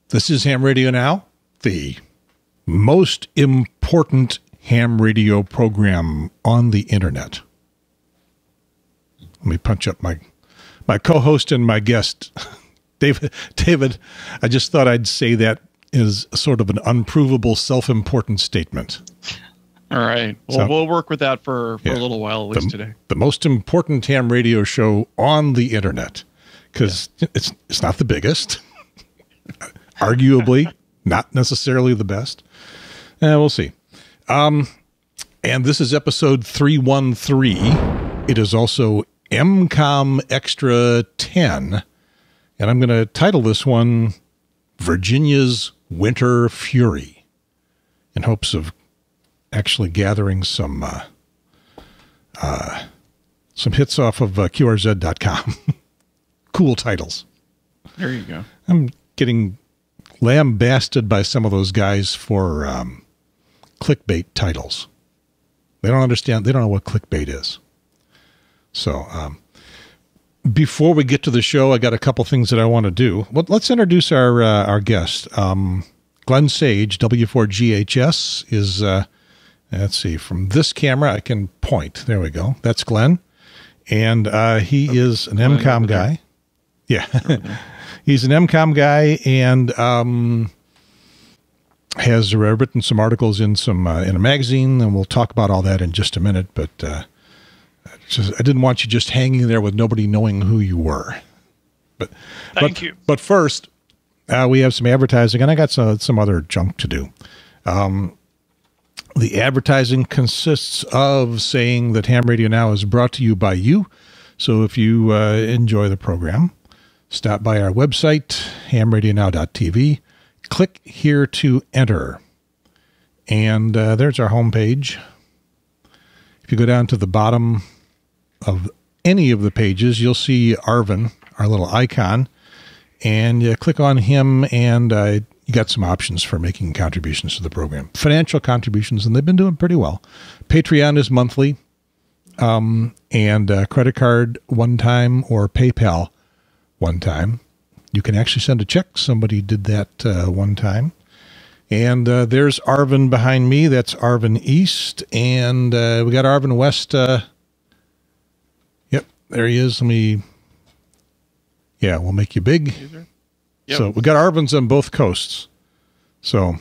This is Ham Radio Now, the most important ham radio program on the internet. Let me punch up my co-host and my guest, David. David, I just thought I'd say that is sort of an unprovable, self-important statement. All right. Well, we'll work with that for a little while, at least today. The most important ham radio show on the internet, because it's not the biggest. Arguably, not necessarily the best. We'll see. And this is episode 313. It is also EmComm Extra 10. And I'm going to title this one, Virginia's Winter Fury, in hopes of actually gathering some hits off of QRZ.com. Cool titles. There you go. I'm getting lambasted by some of those guys for clickbait titles. They don't understand. They don't know what clickbait is. So before we get to the show, I got a couple things that I want to do. Well, let's introduce our guest. Glen Sage W4GHS is, let's see, from this camera, I can point. There we go. That's Glen. And he is an EmComm guy. Yeah. He's an EmComm guy and has written some articles in a magazine, and we'll talk about all that in just a minute. But I didn't want you just hanging there with nobody knowing who you were. Thank you. But first, we have some advertising, and I got some other junk to do. The advertising consists of saying that Ham Radio Now is brought to you by you. So if you enjoy the program, stop by our website, hamradionow.tv, click here to enter. And there's our homepage. If you go down to the bottom of any of the pages, you'll see Arvin, our little icon, and you click on him, and you got some options for making contributions to the program. Financial contributions, and they've been doing pretty well. Patreon is monthly, and credit card one time or PayPal one time. You can actually send a check. Somebody did that one time. And there's Arvin behind me. That's Arvin East. And we got Arvin West. Yep, there he is. We'll make you big. Yep. So we got Arvins on both coasts. So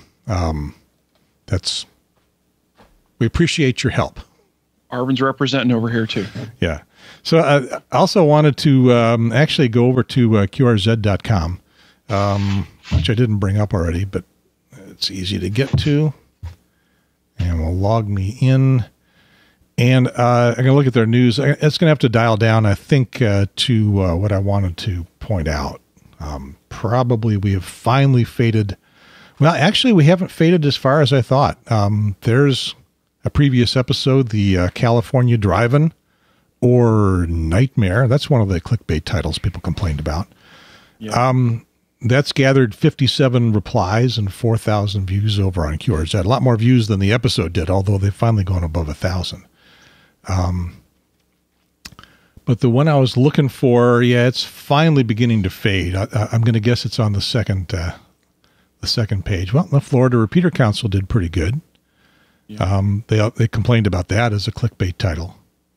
we appreciate your help. Arvin's representing over here too. Yeah. So I also wanted to actually go over to QRZ.com, which I didn't bring up already, but it's easy to get to. And we'll log me in. And I'm going to look at their news. It's going to have to dial down, I think, to what I wanted to point out. Probably we have finally faded. Well, actually, we haven't faded as far as I thought. There's a previous episode, the California Drive-In or Nightmare. That's one of the clickbait titles people complained about. Yep. That's gathered 57 replies and 4,000 views over on QRZ. A lot more views than the episode did, although they've finally gone above 1,000. But the one I was looking for, it's finally beginning to fade. I'm going to guess it's on the second page. Well, the Florida Repeater Council did pretty good. Yeah. They complained about that as a clickbait title.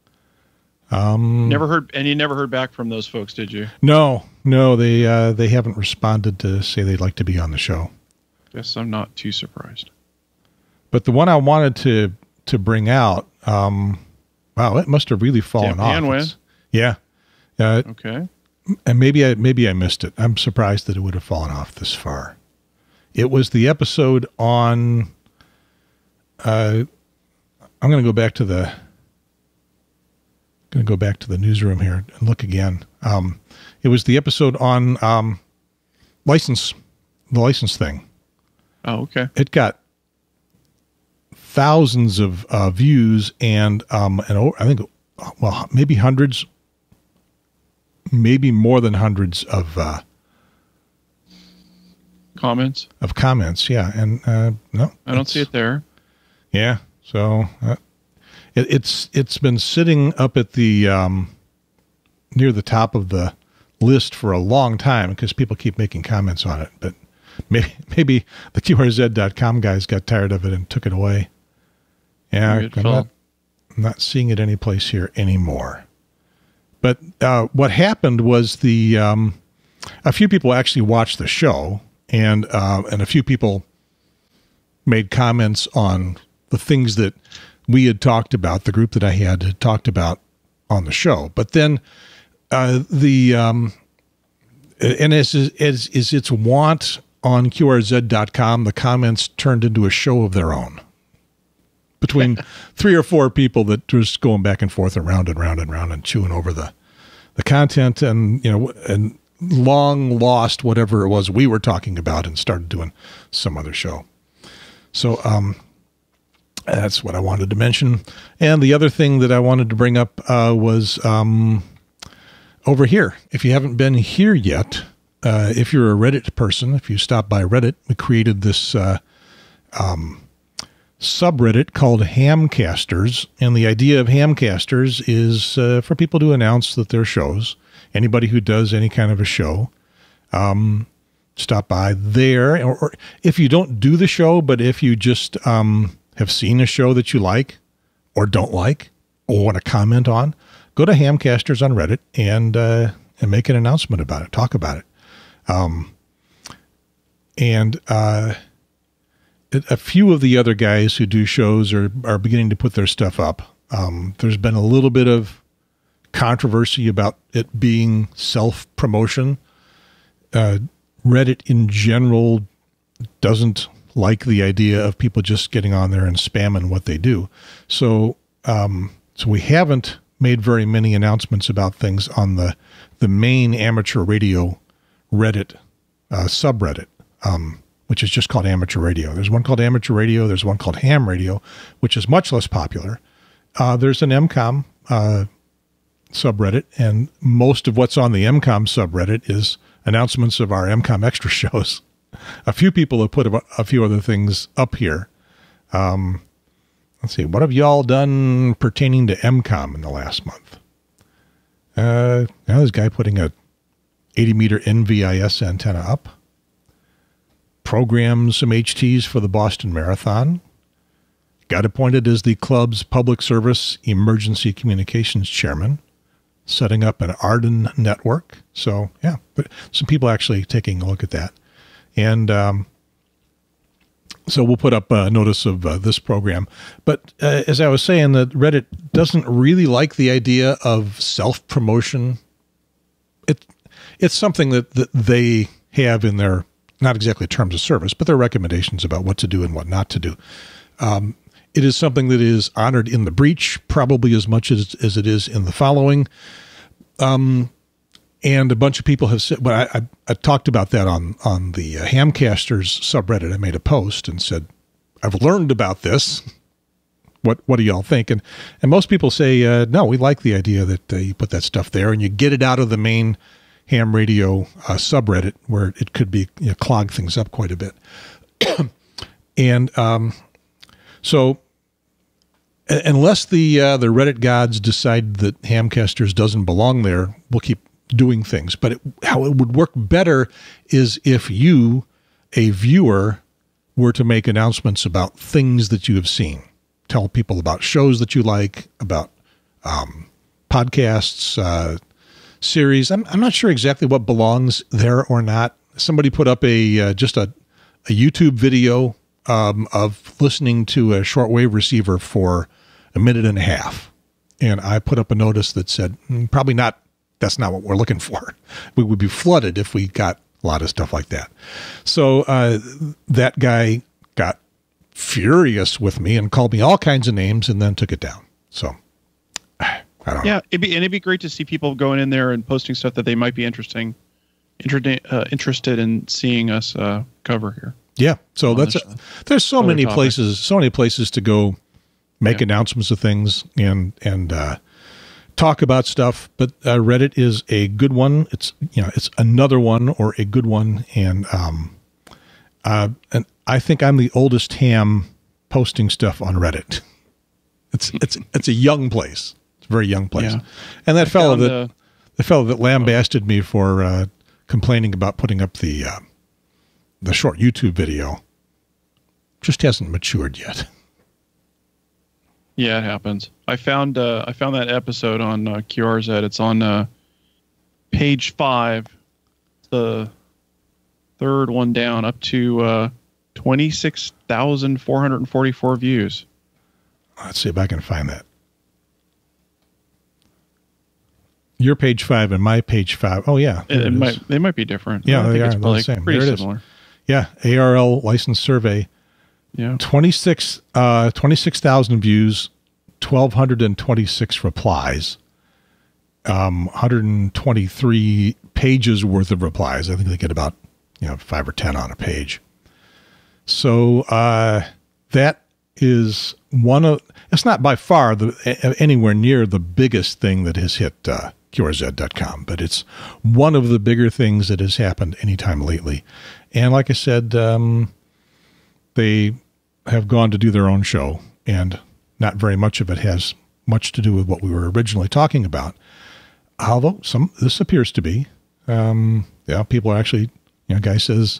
Never heard back from those folks, did you? No, they haven't responded to say they'd like to be on the show. Guess I'm not too surprised. But the one I wanted to bring out, wow, it must have really fallen off. Yeah. Okay. And maybe I missed it. I'm surprised that it would have fallen off this far. It was the episode on. I'm going to go back to the newsroom here and look again. It was the episode on the license thing. Oh, okay. It got thousands of views and I think, well, maybe hundreds, maybe more than hundreds of comments. Yeah, and no, I don't see it there. Yeah, so it's been sitting up at the near the top of the list for a long time because people keep making comments on it. But maybe the QRZ.com guys got tired of it and took it away. Yeah, I'm not seeing it anyplace here anymore. But what happened was a few people actually watched the show, and a few people made comments on the things that we had talked about, the group that I had talked about on the show. But then and as is its want on QRZ.com, the comments turned into a show of their own between 3 or 4 people that just going back and forth around and round and round and chewing over the content, and and long lost whatever it was we were talking about and started doing some other show. So that's what I wanted to mention. And the other thing that I wanted to bring up was over here. If you haven't been here yet, if you're a Reddit person, if you stop by Reddit, we created this subreddit called Hamcasters. And the idea of Hamcasters is for people to announce that their shows, anybody who does any kind of a show, stop by there. Or if you don't do the show, but if you just have seen a show that you like or don't like or want to comment on, go to Hamcasters on Reddit and make an announcement about it. Talk about it. A few of the other guys who do shows are beginning to put their stuff up. There's been a little bit of controversy about it being self-promotion. Reddit in general doesn't like the idea of people just getting on there and spamming what they do. So we haven't made very many announcements about things on the main amateur radio Reddit subreddit, which is just called Amateur Radio. There's one called Amateur Radio. There's one called Ham Radio, which is much less popular. There's an EmComm subreddit, and most of what's on the EmComm subreddit is announcements of our EmComm extra shows. A few people have put a few other things up here. Let's see. What have y'all done pertaining to EmComm in the last month? Now there's a guy putting a 80-meter NVIS antenna up. Programmed some HTs for the Boston Marathon. Got appointed as the club's public service emergency communications chairman. Setting up an Arden network. So, yeah, but some people actually taking a look at that. And so we'll put up a notice of this program. But as I was saying, that Reddit doesn't really like the idea of self-promotion. It's something that they have in their, not exactly terms of service, but their recommendations about what to do and what not to do. It is something that is honored in the breach, probably as much as it is in the following. And a bunch of people have said, well, I talked about that on the Hamcasters subreddit. I made a post and said, I've learned about this. What do y'all think? And most people say, no, we like the idea that you put that stuff there and you get it out of the main ham radio subreddit where it could be clog things up quite a bit. And so unless the Reddit gods decide that Hamcasters doesn't belong there, we'll keep doing things. But how it would work better is if you, a viewer, were to make announcements about things that you have seen. Tell people about shows that you like, about podcasts, series. I'm not sure exactly what belongs there or not. Somebody put up just a YouTube video of listening to a shortwave receiver for a minute and a half. And I put up a notice that said, probably not, that's not what we're looking for. We would be flooded if we got a lot of stuff like that. So that guy got furious with me and called me all kinds of names and then took it down. So I don't know. Yeah, it'd be great to see people going in there and posting stuff that they might be interested in seeing us cover here. Yeah, so there's so many places to go make announcements of things and talk about stuff. But Reddit is a good one. It's another one or a good one, and I think I'm the oldest ham posting stuff on Reddit. It's a young place. It's a very young place. Yeah. And the fellow that lambasted me for complaining about putting up the the short YouTube video just hasn't matured yet. Yeah, it happens. I found that episode on QRZ. It's on page 5, the third one down, up to 26,444 views. Let's see if I can find that. Your page 5 and my page 5. Oh yeah, they might be different. Yeah, they are. They're the same. Pretty there it similar. Is. Yeah, ARL license survey. Yeah, 26,000 views, 1,226 replies, 123 pages worth of replies. I think they get about 5 or 10 on a page. So that is one of. It's not by far anywhere near the biggest thing that has hit QRZ.com, but it's one of the bigger things that has happened anytime lately. And like I said, they have gone to do their own show, and not very much of it has much to do with what we were originally talking about. Although this appears to be, people are actually, guy says,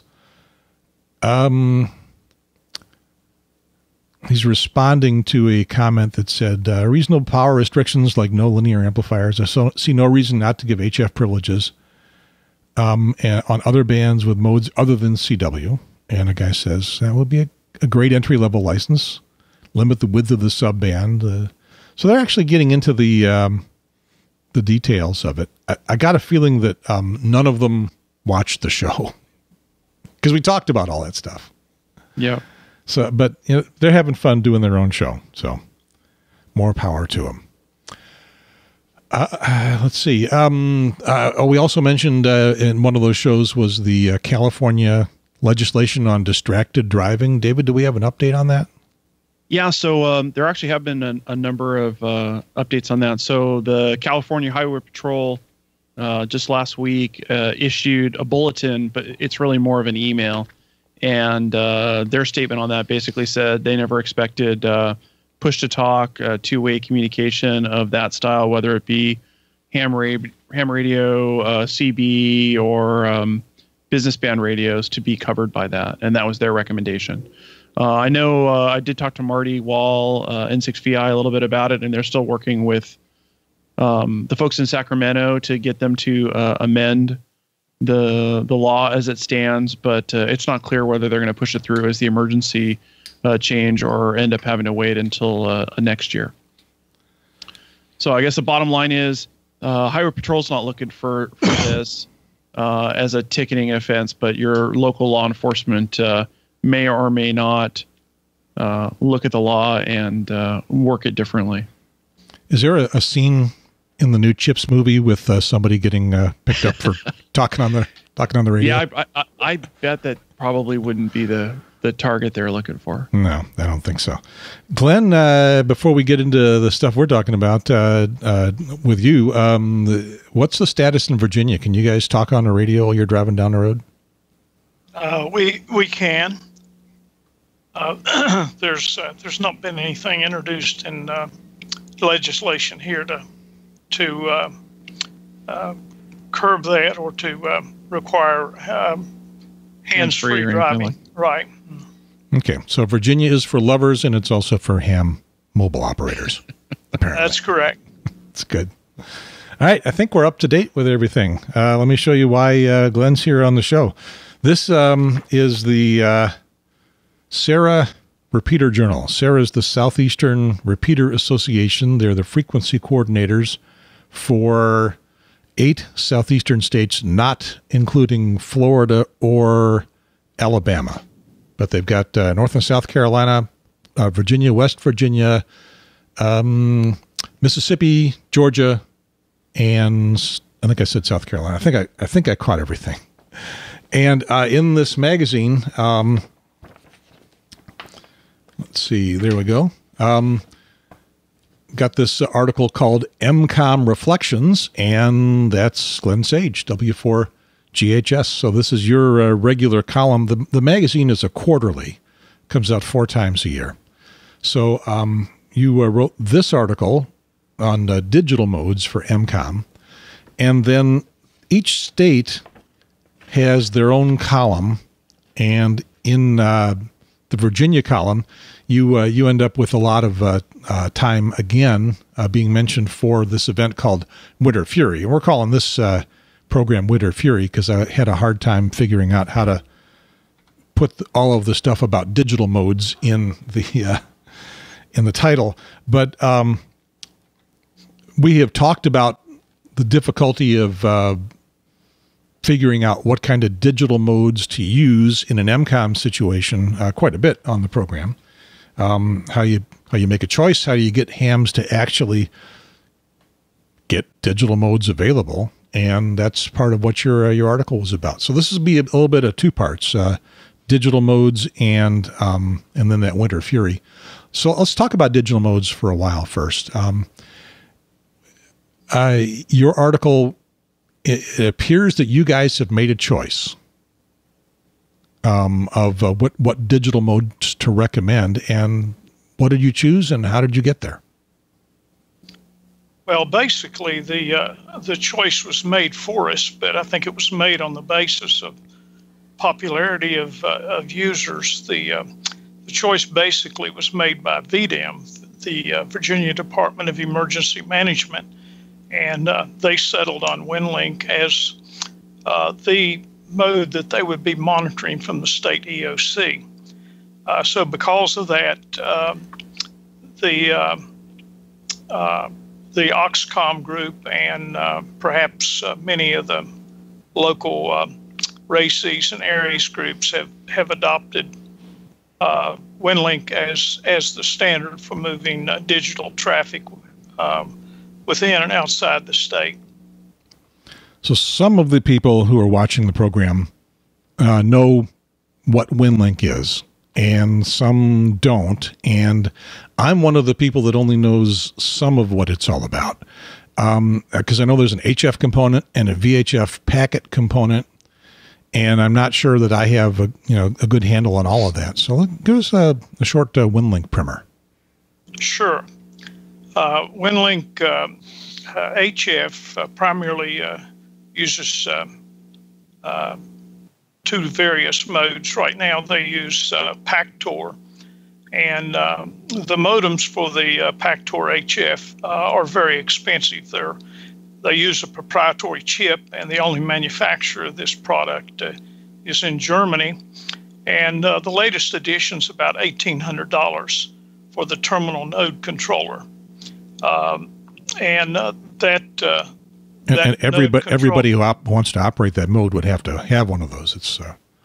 he's responding to a comment that said, reasonable power restrictions like no linear amplifiers. I see no reason not to give HF privileges and on other bands with modes other than CW. And a guy says, that would be a great entry-level license. Limit the width of the subband. So they're actually getting into the details of it. I got a feeling that none of them watched the show because we talked about all that stuff. Yeah. So, but they're having fun doing their own show. So, more power to them. Let's see. We also mentioned in one of those shows was the California legislation on distracted driving. David, do we have an update on that? Yeah, so there actually have been a number of updates on that. So the California Highway Patrol just last week issued a bulletin, but it's really more of an email. And their statement on that basically said they never expected push-to-talk, two-way communication of that style, whether it be ham radio, CB, or business band radios, to be covered by that. And that was their recommendation. I know I did talk to Marty Wall, N6VI, a little bit about it, and they're still working with the folks in Sacramento to get them to amend the law as it stands, but it's not clear whether they're going to push it through as the emergency change or end up having to wait until next year. So I guess the bottom line is Highway Patrol's not looking for this as a ticketing offense, but your local law enforcement may or may not look at the law and work it differently. Is there a scene in the new Chips movie with somebody getting picked up for talking on the radio? Yeah, I bet that probably wouldn't be the target they're looking for. No, I don't think so. Glenn, before we get into the stuff we're talking about with you, what's the status in Virginia? Can you guys talk on the radio while you're driving down the road? We can. There's not been anything introduced in legislation here to curb that or to require hands-free driving. Like. Right. Okay, so Virginia is for lovers, and it's also for ham mobile operators, apparently. That's correct. That's good. All right, I think we're up to date with everything. Let me show you why Glenn's here on the show. This is the SERA Repeater Journal. SERA is the Southeastern Repeater Association. They're the frequency coordinators for 8 southeastern states, not including Florida or Alabama. But they've got North and South Carolina, Virginia, West Virginia, Mississippi, Georgia, and I think I said South Carolina. I think I caught everything. And in this magazine, let's see, there we go. Got this article called EmComm Reflections, and that's Glen Sage W4GHS. So this is your regular column. The magazine is a quarterly, comes out 4 times a year. So you wrote this article on digital modes for EmComm, and then each state has their own column And in the Virginia column, you end up with a lot of time again being mentioned for this event called Winter Fury. And we're calling this program Winter Fury because I had a hard time figuring out how to put all of the stuff about digital modes in the title. But we have talked about the difficulty of figuring out what kind of digital modes to use in an EmComm situation quite a bit on the program. How you make a choice, how do you get hams to actually get digital modes available, and that's part of what your article was about. So this will be a little bit of two parts: digital modes and then that Winter Fury. So let's talk about digital modes for a while first. Your article, it appears that you guys have made a choice of what digital modes to recommend, and what did you choose, and how did you get there? Well, basically, the choice was made for us, but I think it was made on the basis of popularity of users. The choice basically was made by VDEM, the Virginia Department of Emergency Management, and they settled on WinLink as the mode that they would be monitoring from the state EOC. So because of that, the Oxcom group and perhaps many of the local RACES and ARES groups have adopted WinLink as the standard for moving digital traffic within and outside the state. So some of the people who are watching the program know what WinLink is, and some don't. And I'm one of the people that only knows some of what it's all about, because I know there's an HF component and a VHF packet component, and I'm not sure that I have a good handle on all of that. So give us a short WinLink primer. Sure. WinLink HF primarily uses two various modes. Right now they use PACTOR, and the modems for the PACTOR HF are very expensive. They use a proprietary chip, and the only manufacturer of this product is in Germany. And the latest edition is about $1,800 for the terminal node controller. And everybody who wants to operate that mode would have to have one of those. It's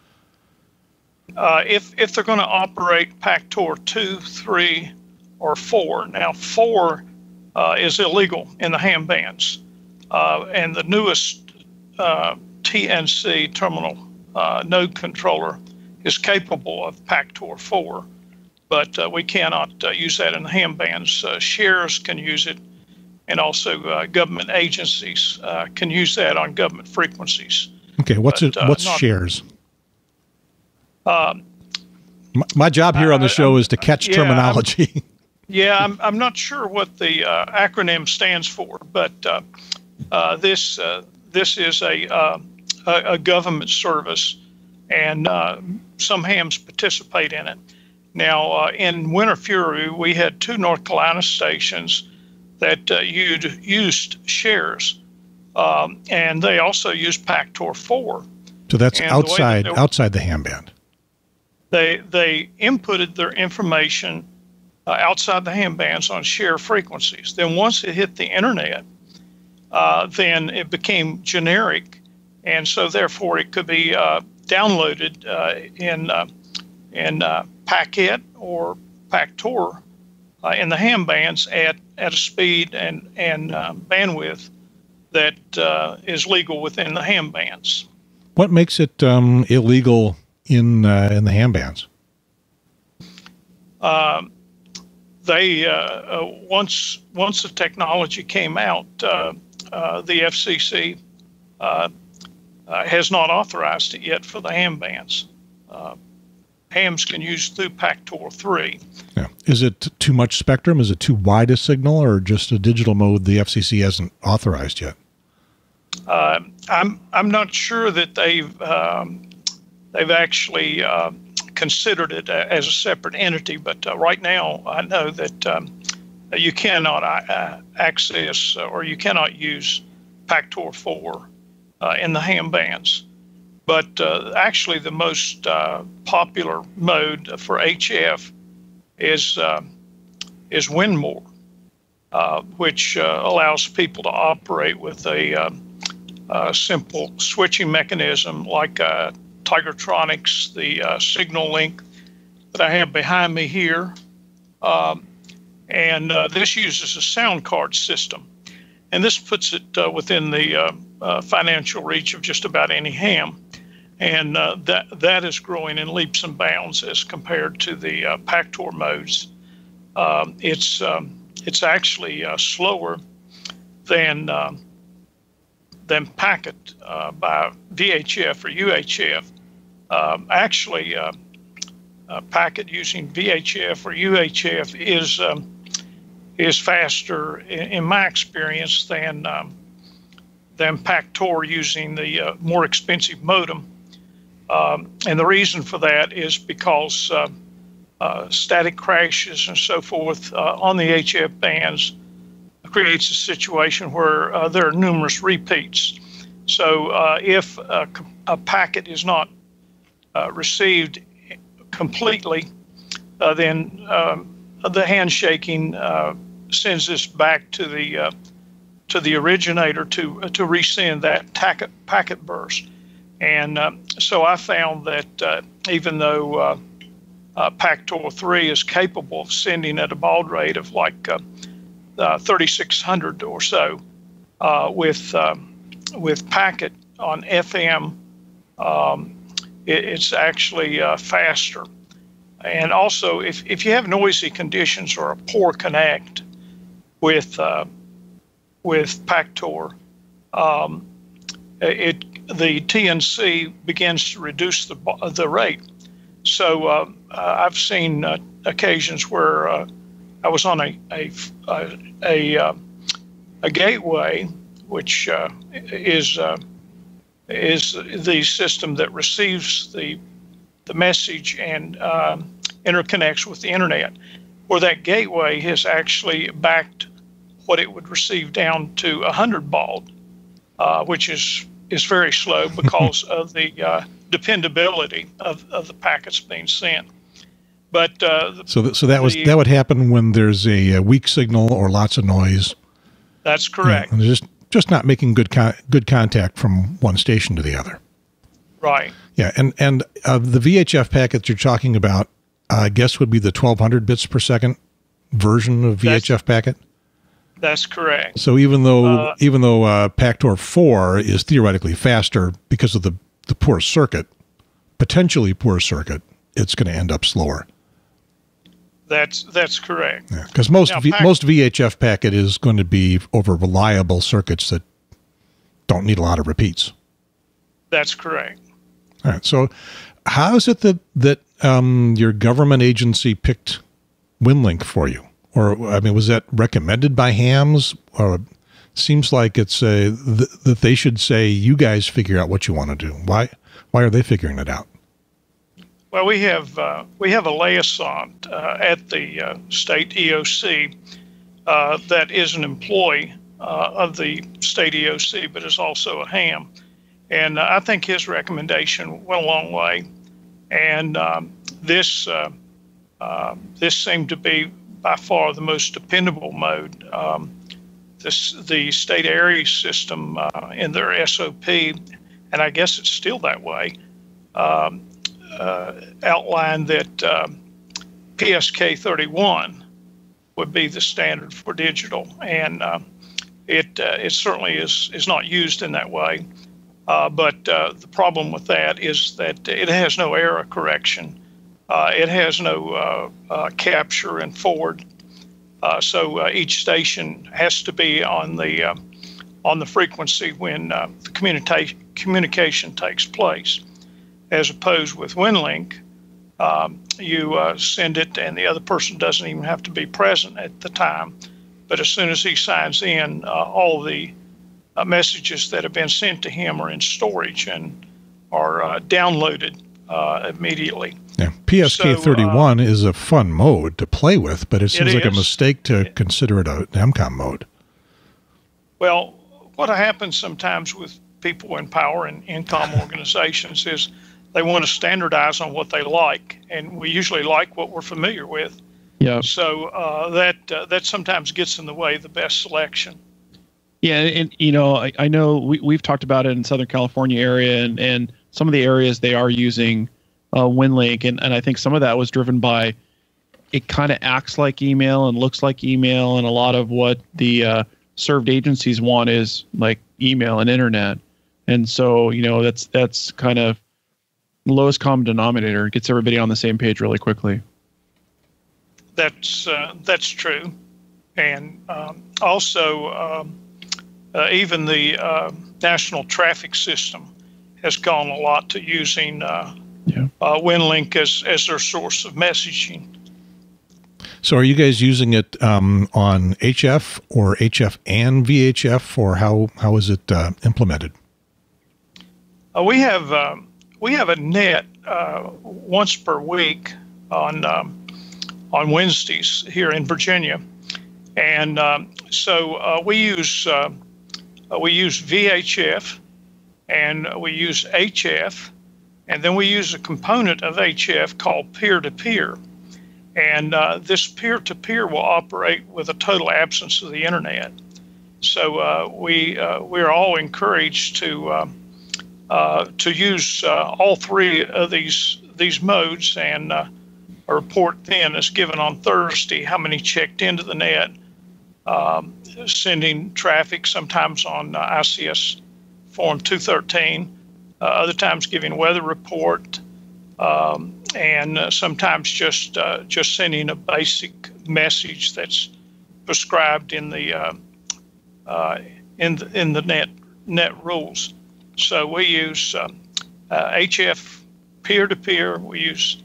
if they're going to operate PACTOR 2, 3, or 4. Now 4 is illegal in the ham bands, and the newest TNC terminal node controller is capable of PACTOR 4, but we cannot use that in the ham bands. Shares can use it, and also government agencies can use that on government frequencies. Okay, what's shares? My job here on the show is to catch terminology. I'm not sure what the acronym stands for, but this is a government service, and some hams participate in it. Now, in Winter Fury, we had 2 North Carolina stations that used shares, and they also used PACTOR 4. So that's outside the ham band. They inputted their information outside the ham bands on share frequencies. Then once it hit the internet, then it became generic, and so therefore it could be downloaded in packet or PACTOR in the ham bands at a speed and bandwidth that is legal within the ham bands. What makes it illegal in the ham bands? Once the technology came out, the FCC has not authorized it yet for the ham bands. Hams can use through PACTOR 3. Yeah. Is it too much spectrum? Is it too wide a signal, or just a digital mode the FCC hasn't authorized yet? I'm not sure that they've they've actually considered it as a separate entity. But right now, I know that you cannot access or you cannot use Pactor 4 in the ham bands. But actually, the most popular mode for HF is Winmore, which allows people to operate with a simple switching mechanism like Tigertronics, the signal link that I have behind me here. And this uses a sound card system. And this puts it within the financial reach of just about any ham. And that is growing in leaps and bounds as compared to the Pactor modes. It's actually slower than Packet by VHF or UHF. Actually, Packet using VHF or UHF is faster in my experience than Pactor using the more expensive modem. And the reason for that is because static crashes and so forth on the HF bands creates a situation where there are numerous repeats. So if a packet is not received completely, then the handshaking sends this back to the originator to resend that packet burst. And so I found that even though Pactor 3 is capable of sending at a baud rate of like 3,600 or so, with Packet on FM, it's actually faster. And also, if you have noisy conditions or a poor connect with Pactor, the TNC begins to reduce the rate. So I've seen occasions where I was on a gateway, which is the system that receives the message and interconnects with the internet, where that gateway has actually backed what it would receive down to 100 baud, which is very slow because of the dependability of the packets being sent. But so that would happen when there's a weak signal or lots of noise. That's correct. And just not making good contact from one station to the other. Right. Yeah, and the VHF packets you're talking about, I guess, would be the 1,200 bits per second version of VHF packet. That's correct. So even though Pactor 4 is theoretically faster because of the poor circuit, potentially poor circuit, it's going to end up slower. That's correct. Because most VHF packet is going to be over reliable circuits that don't need a lot of repeats. That's correct. All right. So how is it that your government agency picked WinLink for you? Or, I mean, was that recommended by hams? Or it seems like it's that they should say, you guys figure out what you want to do. Why are they figuring it out? Well, we have a liaison at the state EOC that is an employee of the state EOC, but is also a ham. And I think his recommendation went a long way. And this seemed to be by far the most dependable mode. The state area system in their SOP, and I guess it's still that way, outlined that PSK 31 would be the standard for digital, and it certainly is not used in that way. But the problem with that is that it has no error correction. It has no capture and forward. So each station has to be on the frequency when the communication takes place. As opposed with WinLink, you send it and the other person doesn't even have to be present at the time. But as soon as he signs in, all the messages that have been sent to him are in storage and are downloaded immediately. Yeah. PSK31 is a fun mode to play with, but it seems like a mistake to consider it an EmComm mode. Well, what happens sometimes with people in power and EmComm organizations is they want to standardize on what they like, and we usually like what we're familiar with. Yeah. So that sometimes gets in the way of the best selection. Yeah, and I know we've talked about it in Southern California area, and some of the areas they are using WinLink, and I think some of that was driven by it kind of acts like email and looks like email, and a lot of what the served agencies want is like email and internet, and so that's kind of lowest common denominator. It gets everybody on the same page really quickly. That's true, and also even the national traffic system has gone a lot to using WinLink as their source of messaging. So are you guys using it on HF or HF and VHF, or how is it implemented? We have a net once per week on Wednesdays here in Virginia, and so we use VHF, and we use HF, and then we use a component of HF called peer-to-peer. And this peer-to-peer will operate with a total absence of the internet. So we're all encouraged to use all three of these modes, and a report then is given on Thursday how many checked into the net, sending traffic sometimes on ICS Form 213, other times giving a weather report, and sometimes just sending a basic message that's prescribed in the net rules. So we use HF peer-to-peer. We use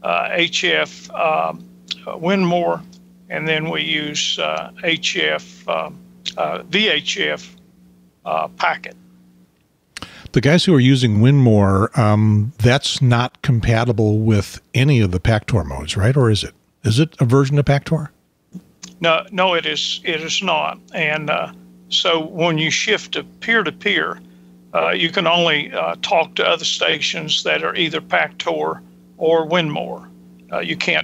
HF Winmore, and then we use HF VHF packet. The guys who are using Winmore, that's not compatible with any of the Pactor modes, right? Or is it? Is it a version of Pactor? No, it is not. And so when you shift to peer-to-peer, you can only talk to other stations that are either Pactor or Winmore. You can't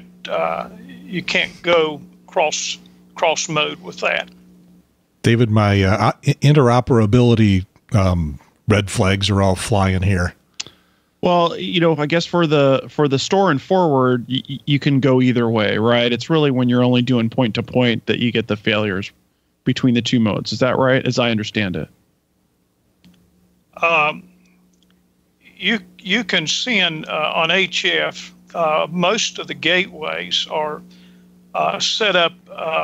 go cross mode with that. David, my interoperability red flags are all flying here. Well, I guess for the store and forward, you can go either way, right? It's really when you're only doing point to point that you get the failures between the two modes. Is that right, as I understand it? You can send on HF. Most of the gateways are set up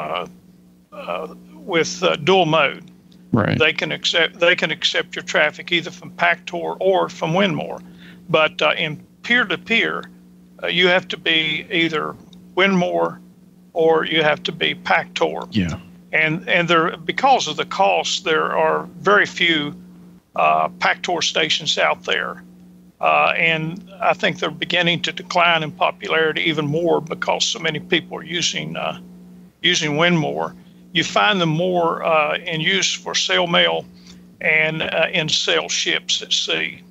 with dual mode. Right. They can accept your traffic either from Pactor or from Winmore, but in peer-to-peer, you have to be either Winmore or you have to be Pactor. Yeah. And there, because of the cost, there are very few Pactor stations out there, and I think they're beginning to decline in popularity even more because so many people are using Winmore. You find them more in use for sail mail and in sail ships at sea.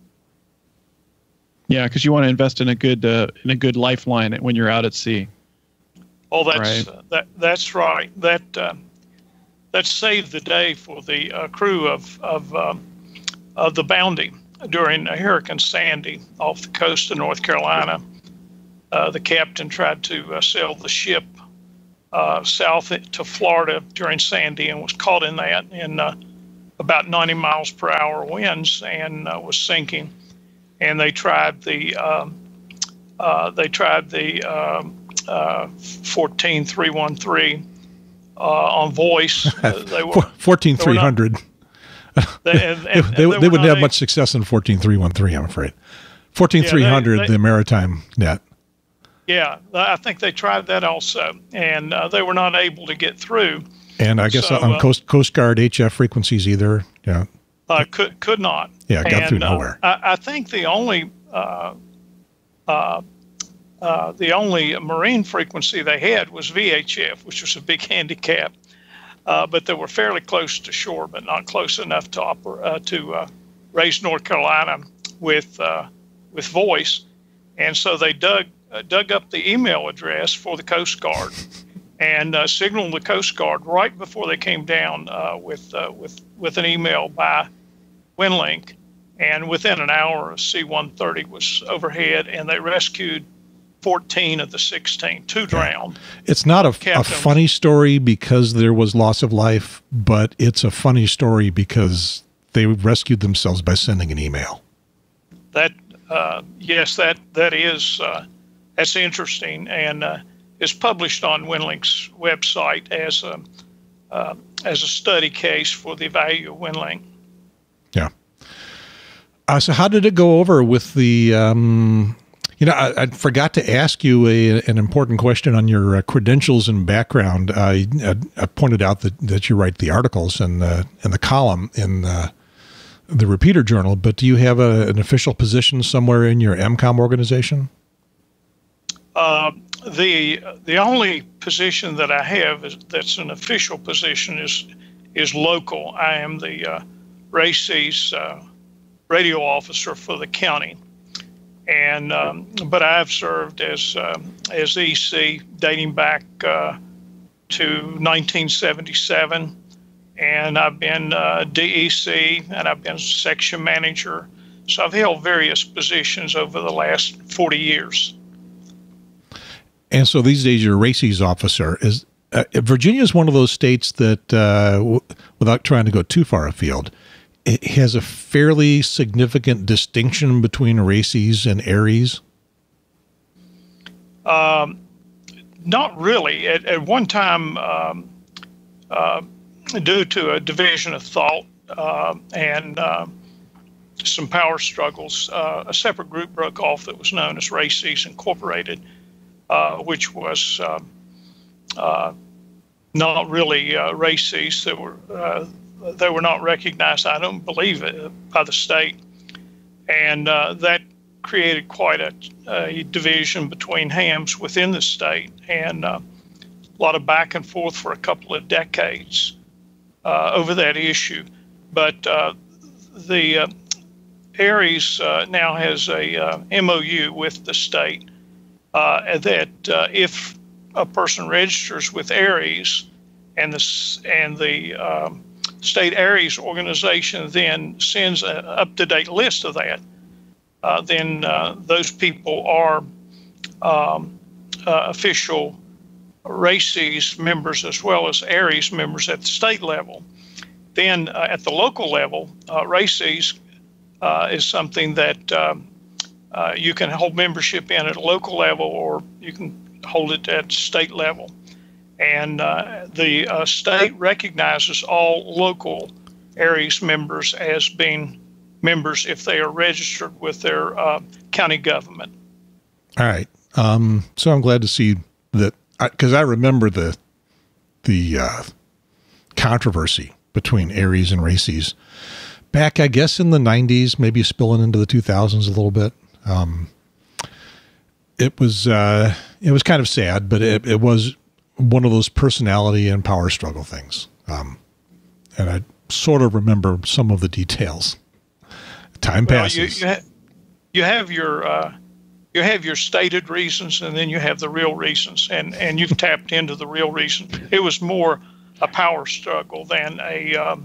Yeah, because you want to invest in a good lifeline when you're out at sea. Oh, that's right. That saved the day for the crew of the Bounty during Hurricane Sandy off the coast of North Carolina. The captain tried to sail the ship south to Florida during Sandy and was caught in that in about 90 miles per hour winds and was sinking. And they tried the 14313 on voice. They were 14300. They wouldn't have much success in 14313, I'm afraid. 14300, the maritime net. Yeah, I think they tried that also, and they were not able to get through. And I guess on Coast Guard HF frequencies either, yeah. Could not. Yeah, got through nowhere. I think the only the only marine frequency they had was VHF, which was a big handicap. But they were fairly close to shore, but not close enough to raise North Carolina with voice. And so they dug up the email address for the Coast Guard and signaled the Coast Guard right before they came down with an email by WinLink. And within an hour, a C-130 was overhead, and they rescued 14 of the 16, 2 drowned. It's not a funny story because there was loss of life, but it's a funny story because they rescued themselves by sending an email. Yes, that's interesting, and is published on WinLink's website as a study case for the value of WinLink. Yeah. So how did it go over with the? I forgot to ask you an important question on your credentials and background. I pointed out that you write the articles and the column in the Repeater Journal, but do you have an official position somewhere in your EmComm organization? The only position that I have that's an official position is local. I am the RACES radio officer for the county. And but I've served as EC dating back to 1977, and I've been DEC, and I've been section manager. So I've held various positions over the last 40 years. And so these days you're a RACES officer. Virginia is one of those states that, without trying to go too far afield, it has a fairly significant distinction between RACES and ARES? Not really. At one time, due to a division of thought and some power struggles, a separate group broke off that was known as RACES Incorporated, which was not really RACES. They were not recognized, I don't believe, by the state. And that created quite a division between hams within the state, and a lot of back and forth for a couple of decades over that issue. But the ARES now has a MOU with the state that if a person registers with ARES and the state ARES organization then sends an up-to-date list of that, then those people are official RACES members as well as ARES members at the state level. Then at the local level, RACES is something that you can hold membership in at a local level, or you can hold it at state level. And the state recognizes all local ARES members as being members if they are registered with their county government. All right. So I'm glad to see that, because I remember the controversy between ARES and RACES back, I guess, in the 90s, maybe spilling into the 2000s a little bit. It was kind of sad, but it was one of those personality and power struggle things. And I sort of remember some of the details. Time passes. You have your stated reasons, and then you have the real reasons, and you've tapped into the real reason. It was more a power struggle than a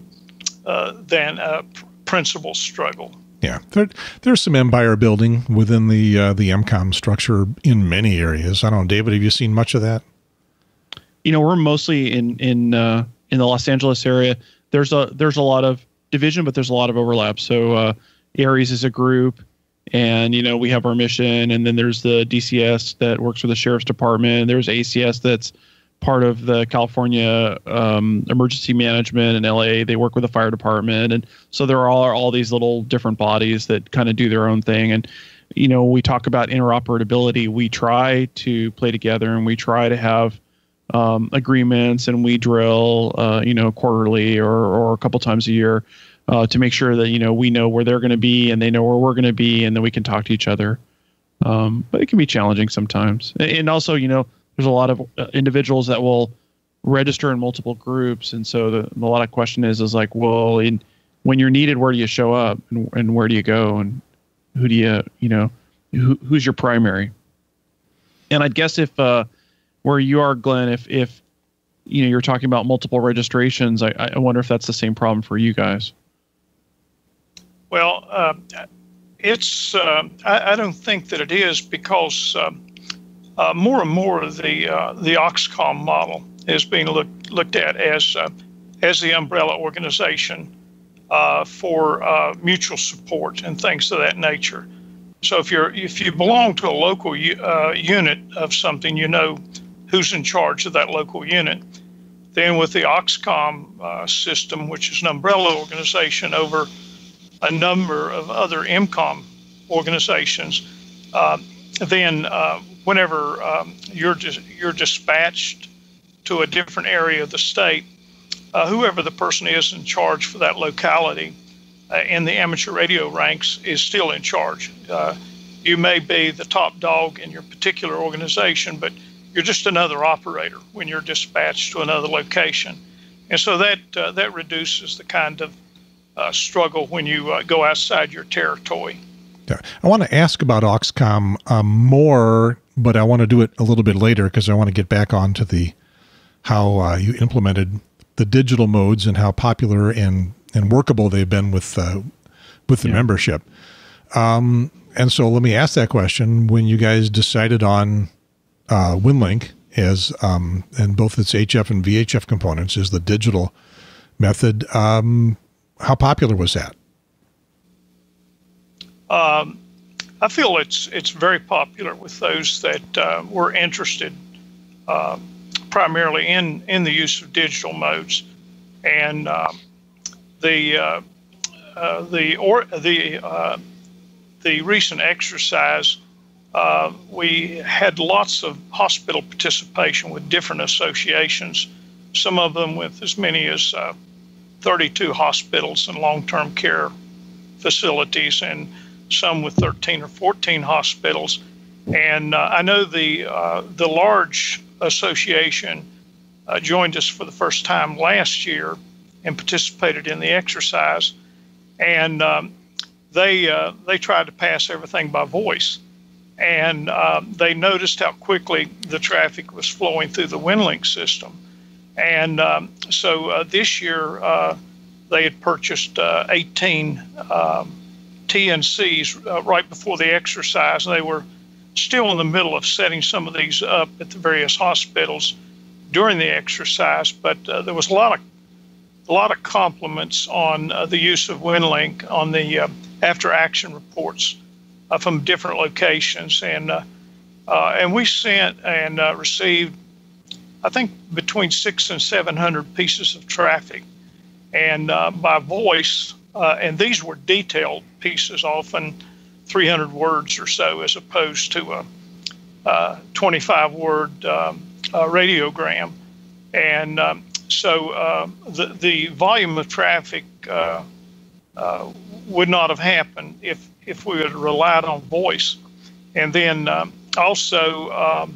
principle struggle. Yeah, there's some empire building within the EmComm structure in many areas. I don't know, David, have you seen much of that? We're mostly in the Los Angeles area. There's a lot of division, but there's a lot of overlap. So ARES is a group, and we have our mission, and then there's the DCS that works for the sheriff's department. There's ACS that's part of the California emergency management in LA. They work with the fire department, and so there are all these little different bodies that kind of do their own thing. And we talk about interoperability. We try to play together, and we try to have agreements, and we drill quarterly or a couple times a year to make sure that we know where they're going to be and they know where we're going to be, and then we can talk to each other. But it can be challenging sometimes. And also, there's a lot of individuals that will register in multiple groups. And so a lot of question is like, well, when you're needed, where do you show up and where do you go? And who do who's your primary? And I'd guess if, where you are, Glenn, if you're talking about multiple registrations, I wonder if that's the same problem for you guys. Well, it's I don't think that it is, because more and more of the EmComm model is being looked at as the umbrella organization for mutual support and things of that nature. So if you belong to a local unit of something, who's in charge of that local unit. Then with the EmComm system, which is an umbrella organization over a number of other EmComm organizations, then whenever you're dispatched to a different area of the state, whoever the person is in charge for that locality in the amateur radio ranks is still in charge. You may be the top dog in your particular organization, but you're just another operator when you're dispatched to another location. And so that reduces the kind of struggle when you go outside your territory. Yeah. I want to ask about EmComm more, but I want to do it a little bit later because I want to get back onto how you implemented the digital modes and how popular and workable they've been with the membership. And so let me ask that question. When you guys decided on WinLink as and both its HF and VHF components as the digital method, how popular was that? I feel it's very popular with those that were interested primarily in the use of digital modes, and the recent exercise. We had lots of hospital participation with different associations, some of them with as many as 32 hospitals and long-term care facilities, and some with 13 or 14 hospitals. And I know the large association joined us for the first time last year and participated in the exercise. And they tried to pass everything by voice. And they noticed how quickly the traffic was flowing through the WinLink system. And so this year, they had purchased 18 TNCs right before the exercise, and they were still in the middle of setting some of these up at the various hospitals during the exercise. But there was a lot of compliments on the use of WinLink on the after-action reports from different locations, and we sent and received, I think, between 600 and 700 pieces of traffic, and by voice. And these were detailed pieces, often 300 words or so, as opposed to a 25-word radiogram. And so the volume of traffic would not have happened if we had relied on voice. And then also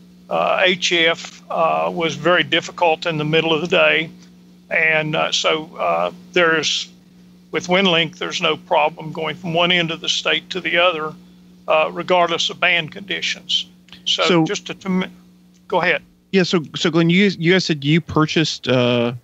HF was very difficult in the middle of the day. And so with WinLink, there's no problem going from one end of the state to the other, regardless of band conditions. So just go ahead. Yeah. So Glenn, you guys said you purchased 18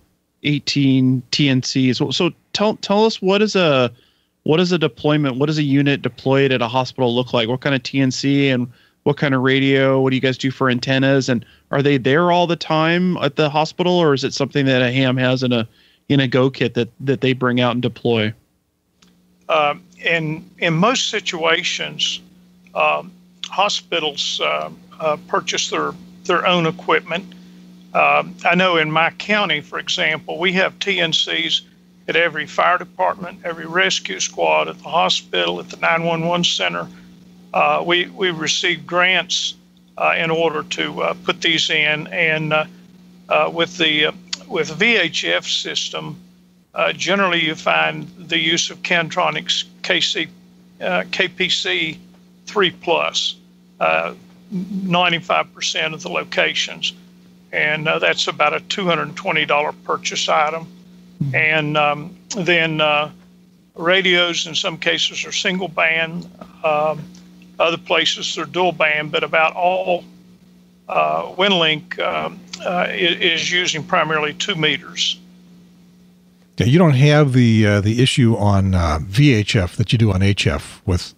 TNCs. So tell us, what is a deployment? What does a unit deployed at a hospital look like? What kind of TNC and what kind of radio? What do you guys do for antennas? And are they there all the time at the hospital, or is it something that a ham has in a go kit that they bring out and deploy? In most situations, hospitals purchase their own equipment. I know in my county, for example, we have TNCs at every fire department, every rescue squad, at the hospital, at the 911 center. We receive grants in order to put these in, and with VHF system, generally you find the use of Cantronic's KPC 3 plus, 95% of the locations. And that's about a $220 purchase item. And then radios in some cases are single band. Other places they're dual band, but about all WinLink is using primarily 2 meters. Yeah, you don't have the issue on VHF that you do on HF with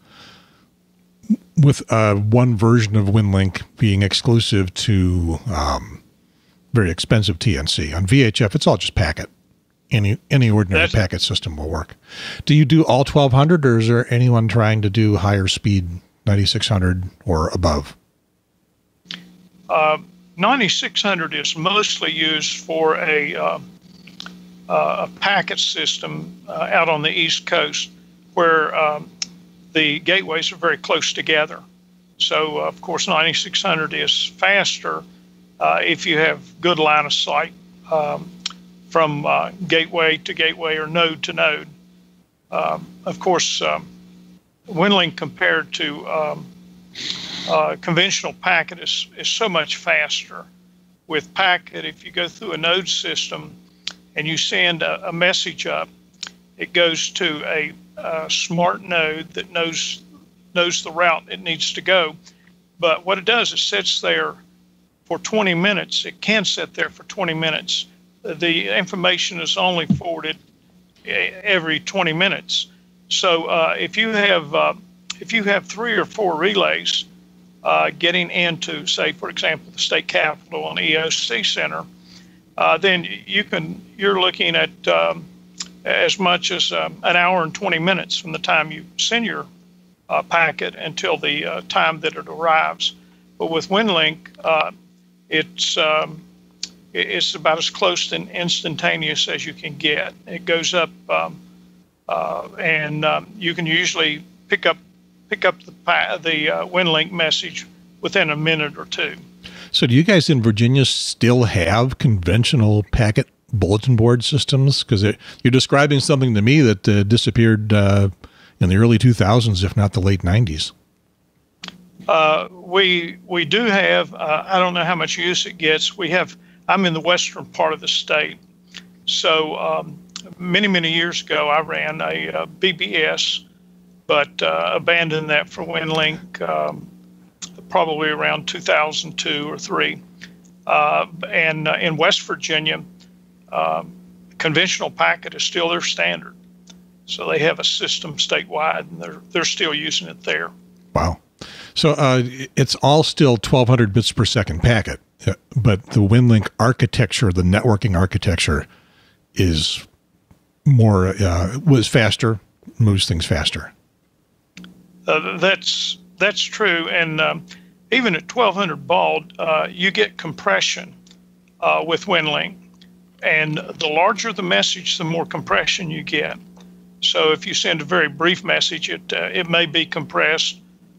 one version of WinLink being exclusive to very expensive TNC. On VHF, it's all just packet. Any ordinary packet system will work. Do you do all 1200, or is there anyone trying to do higher speed 9600 or above? 9600 is mostly used for a packet system out on the East Coast where the gateways are very close together. So, of course, 9600 is faster if you have good line of sight from gateway to gateway or node to node. Of course, WinLink compared to conventional packet is so much faster. With packet, if you go through a node system and you send a message up, it goes to a smart node that knows the route it needs to go. But what it does, it sits there for 20 minutes. It can sit there for 20 minutes. The information is only forwarded every 20 minutes. So if you have 3 or 4 relays getting into, say, for example, the state capitol and EOC Center, then you're looking at as much as an hour and 20 minutes from the time you send your packet until the time that it arrives. But with WinLink, it's about as close to instantaneous as you can get. It goes up, and you can usually pick up the WinLink message within a minute or 2. So do you guys in Virginia still have conventional packet bulletin board systems? Because you're describing something to me that disappeared in the early 2000s, if not the late 90s. We do have, I don't know how much use it gets. I'm in the western part of the state. So many years ago, I ran a BBS, but abandoned that for WinLink probably around 2002 or 3. And in West Virginia, conventional packet is still their standard. So they have a system statewide, and they're still using it there. Wow. So it's all still 1200 bits per second packet, but the WinLink architecture, the networking architecture, is was faster, moves things faster. That's true, and even at 1200 baud, you get compression with WinLink, and the larger the message, the more compression you get. So if you send a very brief message, it may be compressed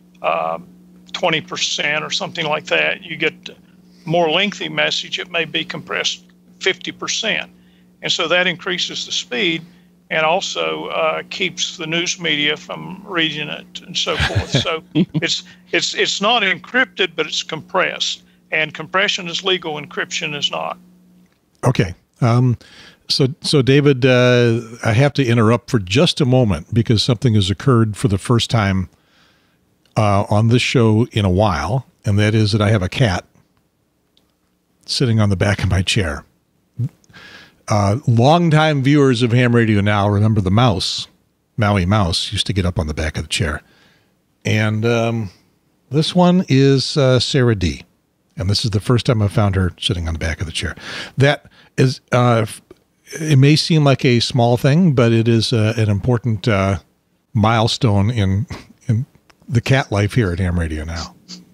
20% or something like that. You get more lengthy message, it may be compressed 50%, and so that increases the speed. And also keeps the news media from reading it and so forth. So it's not encrypted, but it's compressed. And compression is legal, encryption is not. Okay. So David, I have to interrupt for just a moment because something has occurred for the first time on this show in a while, and that is that I have a cat sitting on the back of my chair. Longtime viewers of Ham Radio Now remember the mouse, Maui Mouse, used to get up on the back of the chair. And this one is Sarah D. And this is the first time I found her sitting on the back of the chair. That is, it may seem like a small thing, but it is an important milestone in the cat life here at Ham Radio Now.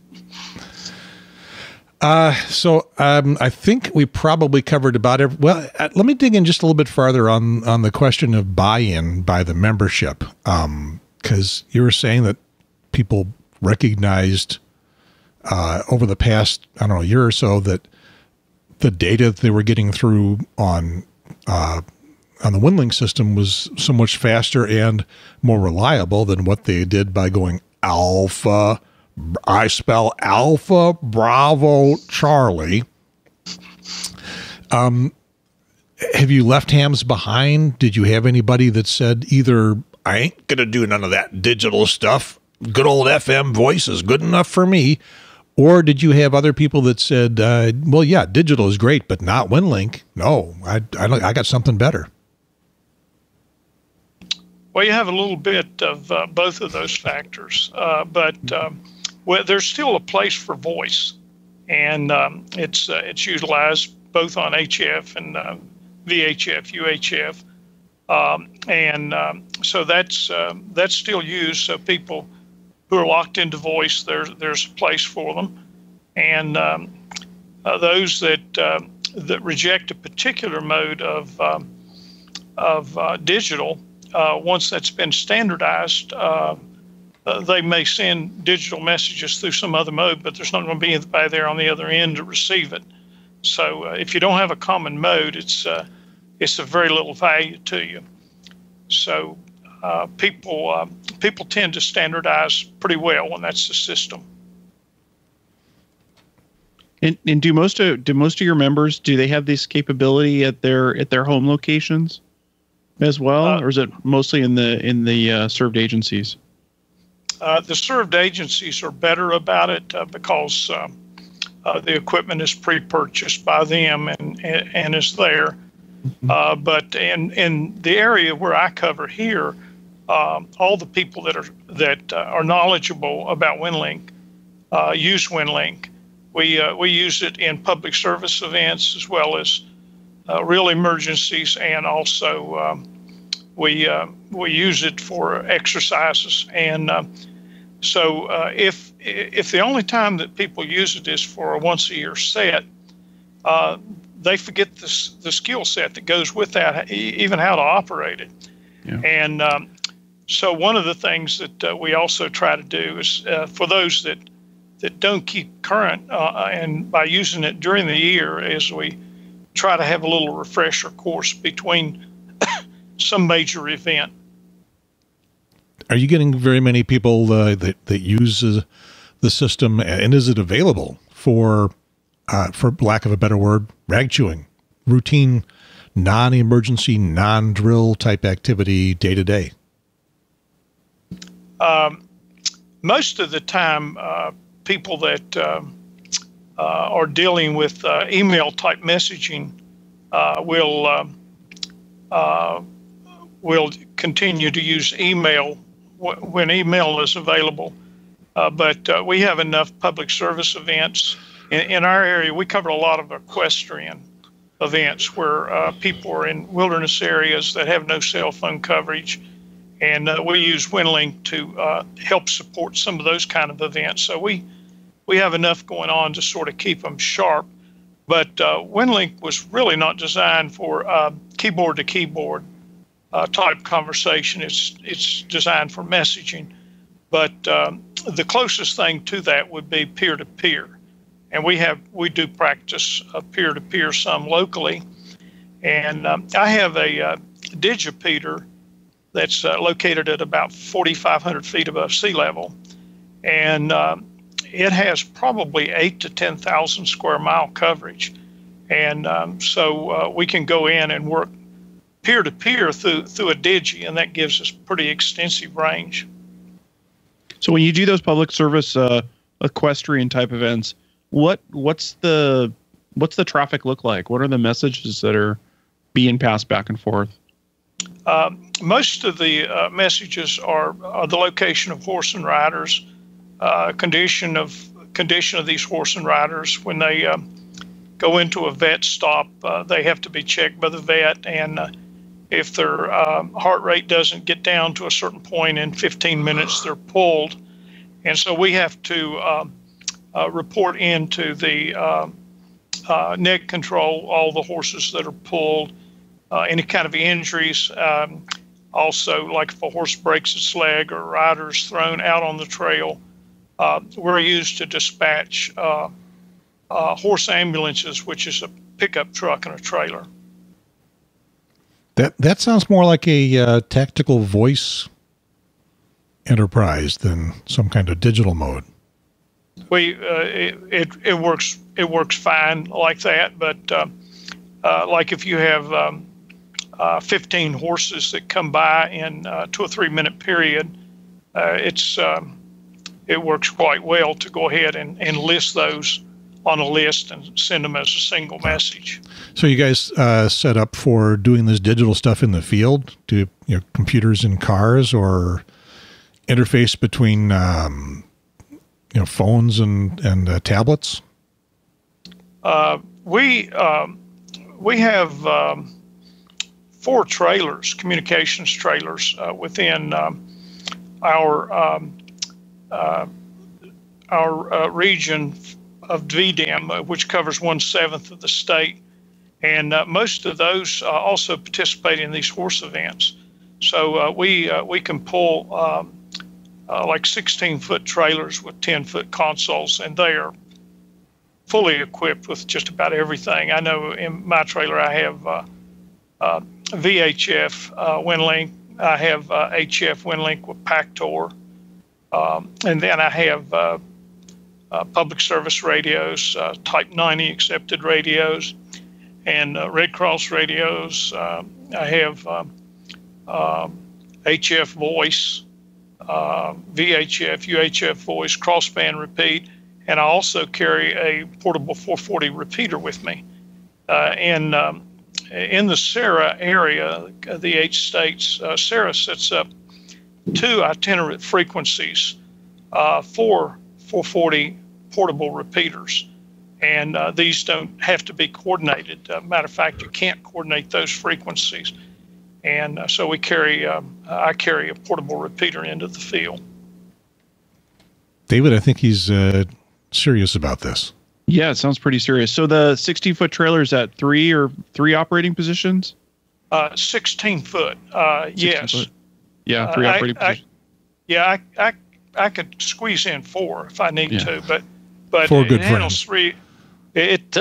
So I think we probably covered about it. Well, let me dig in just a little bit farther on the question of buy-in by the membership, because you were saying that people recognized over the past, I don't know, year or so that the data that they were getting through on the WinLink system was so much faster and more reliable than what they did by going Alpha. I spell Alpha Bravo Charlie. Have you left hams behind? Did you have anybody that said either, I ain't going to do none of that digital stuff, good old FM voice is good enough for me? Or did you have other people that said, well, yeah, digital is great, but not WinLink. No, I got something better. Well, you have a little bit of both of those factors, but well, there's still a place for voice, and it's utilized both on HF and VHF, UHF, so that's still used. So people who are locked into voice, there's a place for them, and those that reject a particular mode of digital, once that's been standardized, they may send digital messages through some other mode, but there's not going to be anybody there on the other end to receive it. So if you don't have a common mode, it's of very little value to you. So people tend to standardize pretty well when that's the system. And do most of your members, do they have this capability at their home locations as well, or is it mostly in the served agencies? The served agencies are better about it because the equipment is pre-purchased by them and is there. But in the area where I cover here, all the people that are knowledgeable about WinLink use WinLink. We use it in public service events as well as real emergencies, and also we use it for exercises. And so if the only time that people use it is for a once-a-year set, they forget the skill set that goes with that, even how to operate it. Yeah. And so one of the things that we also try to do is for those that don't keep current, and by using it during the year, is we try to have a little refresher course between some major event. Are you getting very many people that use the system, and is it available for lack of a better word, rag chewing, routine, non-emergency, non-drill type activity day to day? Most of the time, people that are dealing with email type messaging will continue to use email when email is available. But we have enough public service events. In our area, we cover a lot of equestrian events where people are in wilderness areas that have no cell phone coverage. And we use WinLink to help support some of those kind of events. So we have enough going on to sort of keep them sharp. But WinLink was really not designed for keyboard to keyboard type conversation. It's designed for messaging. But the closest thing to that would be peer-to-peer. And we do practice peer-to-peer some locally. And I have a digipeater that's located at about 4,500 feet above sea level. And it has probably 8,000 to 10,000 square mile coverage. And so we can go in and work peer-to-peer through a digi, and that gives us pretty extensive range. So when you do those public service equestrian type events, what's the traffic look like? What are the messages that are being passed back and forth? Most of the messages are the location of horse and riders, condition of these horse and riders. When they go into a vet stop, they have to be checked by the vet, and if their heart rate doesn't get down to a certain point in 15 minutes, they're pulled. And so we have to report into the neck control all the horses that are pulled, any kind of injuries. Also, like if a horse breaks its leg or a rider is thrown out on the trail, we're used to dispatch horse ambulances, which is a pickup truck and a trailer. That sounds more like a tactical voice enterprise than some kind of digital mode. It works fine like that, but like if you have 15 horses that come by in a 2 or 3 minute period, it works quite well to go ahead and list those on a list and send them as a single message. So you guys set up for doing this digital stuff in the field? Do computers in cars or interface between phones and tablets? We have 4 trailers, communications trailers, within our region of VDM, which covers 1/7 of the state, and most of those also participate in these horse events. So we can pull like 16-foot trailers with 10-foot consoles, and they are fully equipped with just about everything. I know in my trailer I have VHF WinLink, I have HF WinLink with Pactor, and then I have public service radios, Type 90 accepted radios, and Red Cross radios. I have HF voice, VHF, UHF voice, crossband repeat, and I also carry a portable 440 repeater with me. In the SERA area, the 8 states, SERA sets up 2 itinerant frequencies for 440 portable repeaters, and these don't have to be coordinated. Matter of fact, you can't coordinate those frequencies, and so I carry a portable repeater into the field. David, I think he's serious about this. Yeah, it sounds pretty serious. So the 16-foot trailer is at 3 operating positions? 16-foot, yes. Foot. Yeah, 3 operating positions. I could squeeze in 4 if I need to, but 4 good it handles friends. 3. It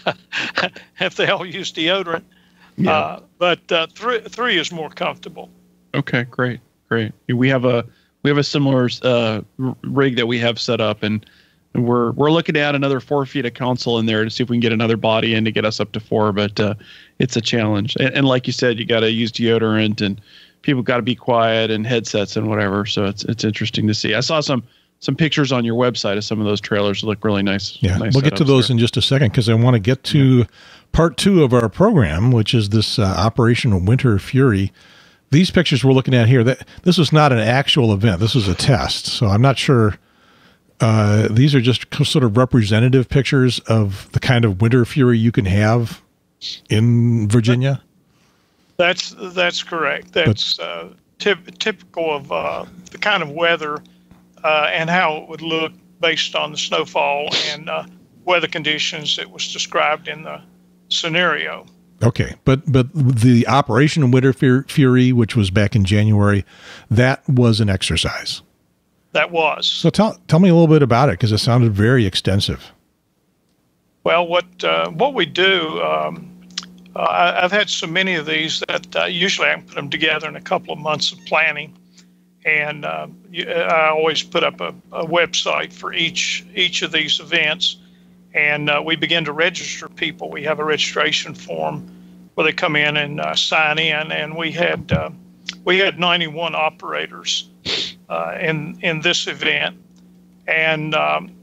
if they all use deodorant, but 3 is more comfortable. Okay, great. We have a similar rig that we have set up, and we're looking at another 4 feet of console in there to see if we can get another body in to get us up to 4, but it's a challenge. And like you said, you got to use deodorant, and people got to be quiet, and headsets and whatever. So it's interesting to see. I saw some pictures on your website of some of those trailers that look really nice. Yeah, nice we'll get to those in just a second, because I want to get to part 2 of our program, which is this Operation Winter Fury. These pictures we're looking at here, this was not an actual event. This was a test. So I'm not sure. These are just sort of representative pictures of the kind of winter fury you can have in Virginia. That's correct. That's typical of the kind of weather and how it would look based on the snowfall and weather conditions that was described in the scenario. Okay, but the Operation Winter Fury, which was back in January, that was an exercise. That was. So tell me a little bit about it, because it sounded very extensive. Well, what we do, I've had so many of these that usually I can put them together in a couple of months of planning, and I always put up a website for each of these events, and we begin to register people. We have a registration form where they come in and sign in, and we had 91 operators in this event, and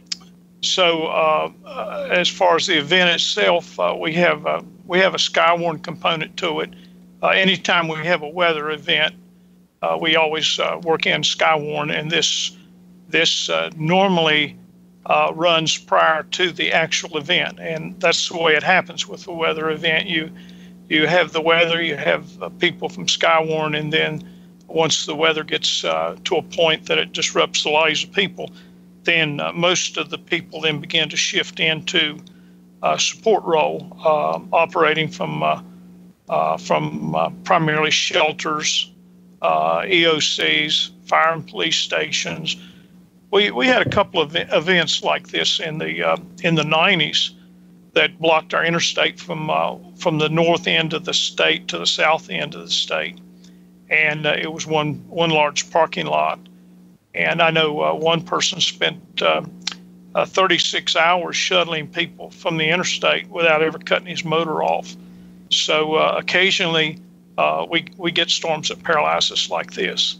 so as far as the event itself, we have a Skywarn component to it. Anytime we have a weather event, we always work in Skywarn, and this normally runs prior to the actual event, and that's the way it happens with a weather event. You have the weather, you have people from Skywarn, and then once the weather gets to a point that it disrupts the lives of people, then most of the people then begin to shift into a support role, operating from primarily shelters, EOCs, fire and police stations. We had a couple of events like this in the 90s that blocked our interstate from the north end of the state to the south end of the state, and it was one large parking lot And I know one person spent 36 hours shuttling people from the interstate without ever cutting his motor off. So occasionally we get storms that paralyze us like this.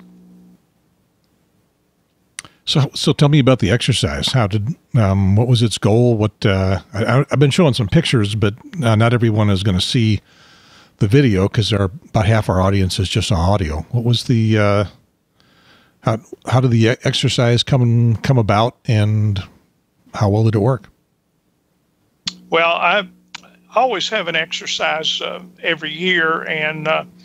So tell me about the exercise. How did what was its goal? What I've been showing some pictures, but not everyone is going to see the video because about half our audience is just on audio. What was the how did the exercise come about, and how well did it work? Well, I always have an exercise every year, and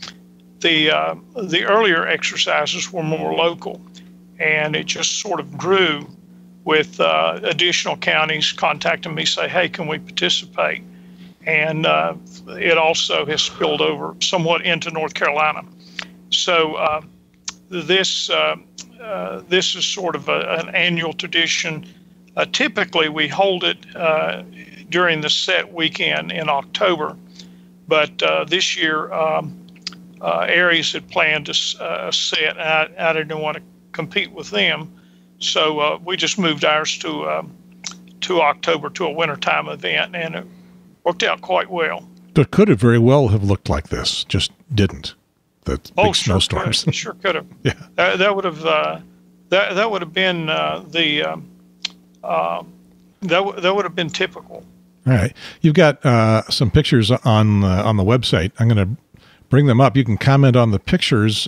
the earlier exercises were more local. And it just sort of grew with additional counties contacting me, say, hey, can we participate? And it also has spilled over somewhat into North Carolina. So this is sort of an annual tradition. Typically, we hold it during the set weekend in October. But this year, Aries had planned a set, and I didn't want to compete with them, so we just moved ours to October, to a wintertime event, and it worked out quite well. But could it very well have looked like this? Just didn't. The big snowstorms. Sure could have. Yeah, that would have that would have been that would have been typical. All right, you've got some pictures on the website. I'm going to bring them up. You can comment on the pictures.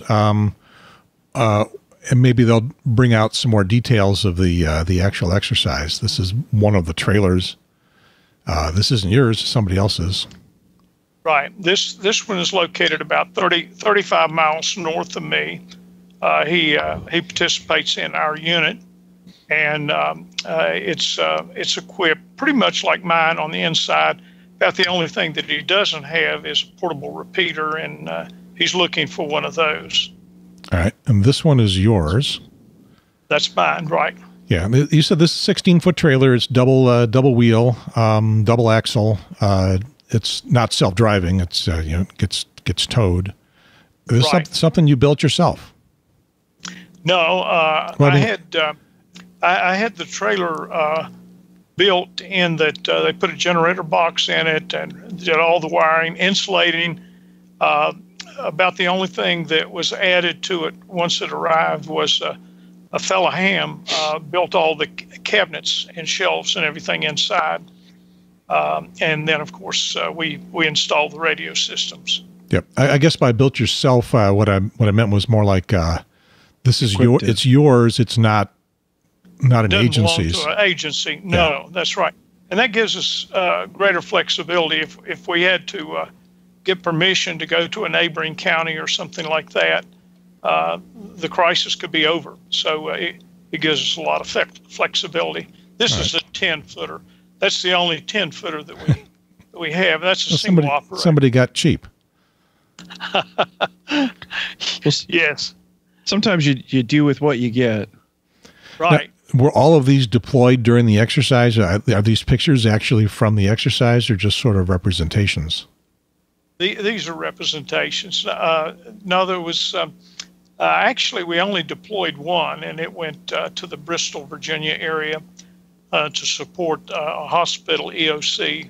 And maybe they'll bring out some more details of the actual exercise. This is one of the trailers. This isn't yours, somebody else's. Right. This one is located about 35 miles north of me. He participates in our unit, and it's equipped pretty much like mine on the inside. About the only thing that he doesn't have is a portable repeater, and he's looking for one of those. All right, and this one is yours. That's mine, right? Yeah, you said this 16-foot trailer. It's double wheel, double axle. It's not self-driving. It's gets towed. Is this Right. something you built yourself? No, I had the trailer built in that they put a generator box in it and did all the wiring, insulating. About the only thing that was added to it once it arrived was a fellow ham built all the cabinets and shelves and everything inside. And then, of course, we installed the radio systems. Yep. I guess by built yourself, what I meant was more like this is it's yours. It's not an agency's. Doesn't belong to an agency. No, Yeah. That's right. And that gives us greater flexibility if we had to get permission to go to a neighboring county or something like that. The crisis could be over. So it gives us a lot of flexibility. This is a 10-footer. That's the only 10-footer that we have. That's a single operator. Somebody got cheap. Yes. Sometimes you do with what you get. Right. Now, were all of these deployed during the exercise? Are these pictures actually from the exercise or just sort of representations? These are representations. No, there was actually we only deployed one, and it went to the Bristol, Virginia area to support a hospital EOC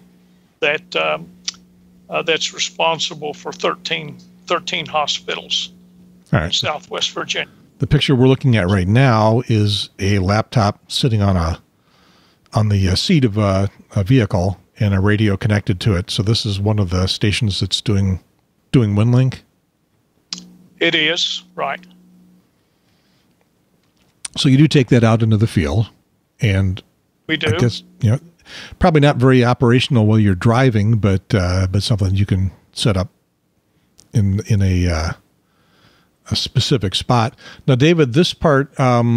that's responsible for 13 All hospitals right. in Southwest Virginia. The picture we're looking at right now is a laptop sitting on the seat of a vehicle and a radio connected to it. So this is one of the stations that's doing WinLink. It is, right. So you do take that out into the field, and We do. I guess, probably not very operational while you're driving, but something you can set up in a specific spot. Now, David, this part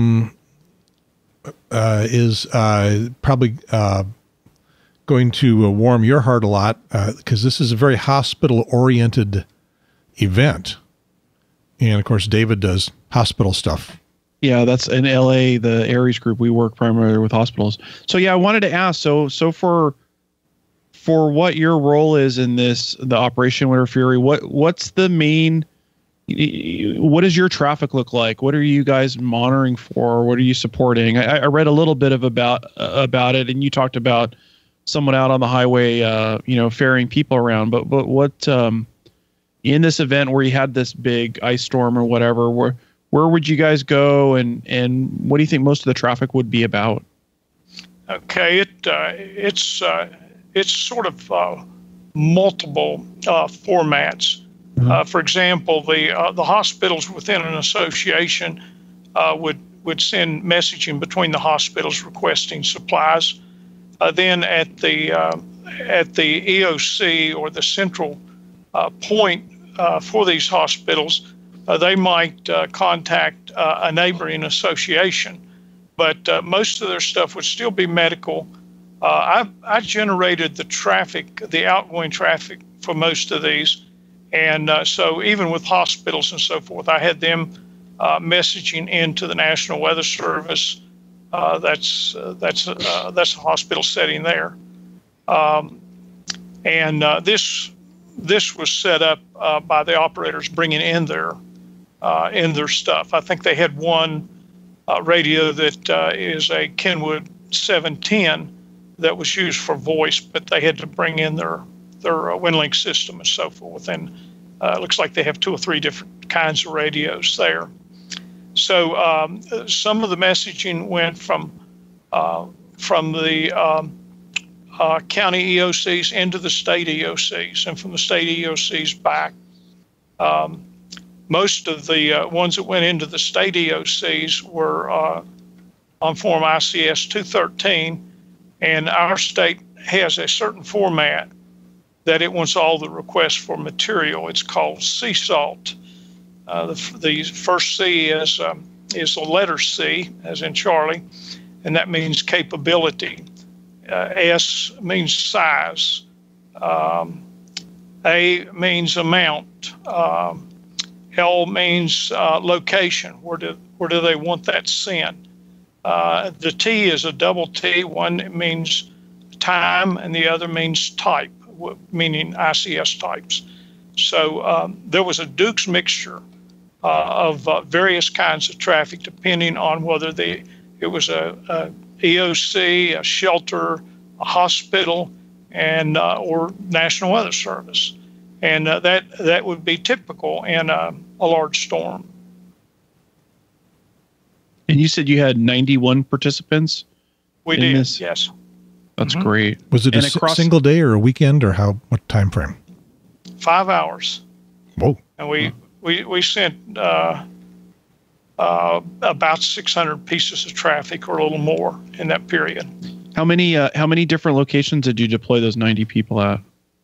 is probably going to warm your heart a lot because this is a very hospital-oriented event. And, of course, David does hospital stuff. Yeah, that's in LA, the Aries group. We work primarily with hospitals. So, yeah, I wanted to ask, so for what your role is in this, the Operation Winter Fury, what's the main what does your traffic look like? What are you guys monitoring for? What are you supporting? I read a little bit about it, and you talked about someone out on the highway, ferrying people around. But what in this event where you had this big ice storm or whatever, where would you guys go, and what do you think most of the traffic would be about? Okay, it's sort of multiple formats. For example, the hospitals within an association would send messaging between the hospitals requesting supplies. Then at the EOC or the central point for these hospitals, they might contact a neighboring association, but most of their stuff would still be medical. I generated the outgoing traffic for most of these. And so even with hospitals and so forth, I had them messaging into the National Weather Service. That's a hospital setting there. This was set up by the operators bringing in their stuff. I think they had one radio that is a Kenwood 710 that was used for voice, but they had to bring in their WinLink system and so forth. And it looks like they have 2 or 3 different kinds of radios there. So some of the messaging went from the county EOCs into the state EOCs, and from the state EOCs back. Most of the ones that went into the state EOCs were on form ICS 213, and our state has a certain format that it wants all the requests for material. It's called CSALT. The first C is the letter C, as in Charlie, and that means capability. S means size. A means amount. L means location. Where do they want that sent? The T is a double T. One means time, and the other means type, meaning ICS types. So there was a Duke's mixture of various kinds of traffic, depending on whether it was a EOC, a shelter, a hospital, and or National Weather Service, and that would be typical in a large storm. And you said you had 91 participants? We did, yes. That's great. Was it a single day or a weekend, or what time frame? 5 hours. Whoa. And we sent about 600 pieces of traffic or a little more in that period. How many different locations did you deploy those 90 people at?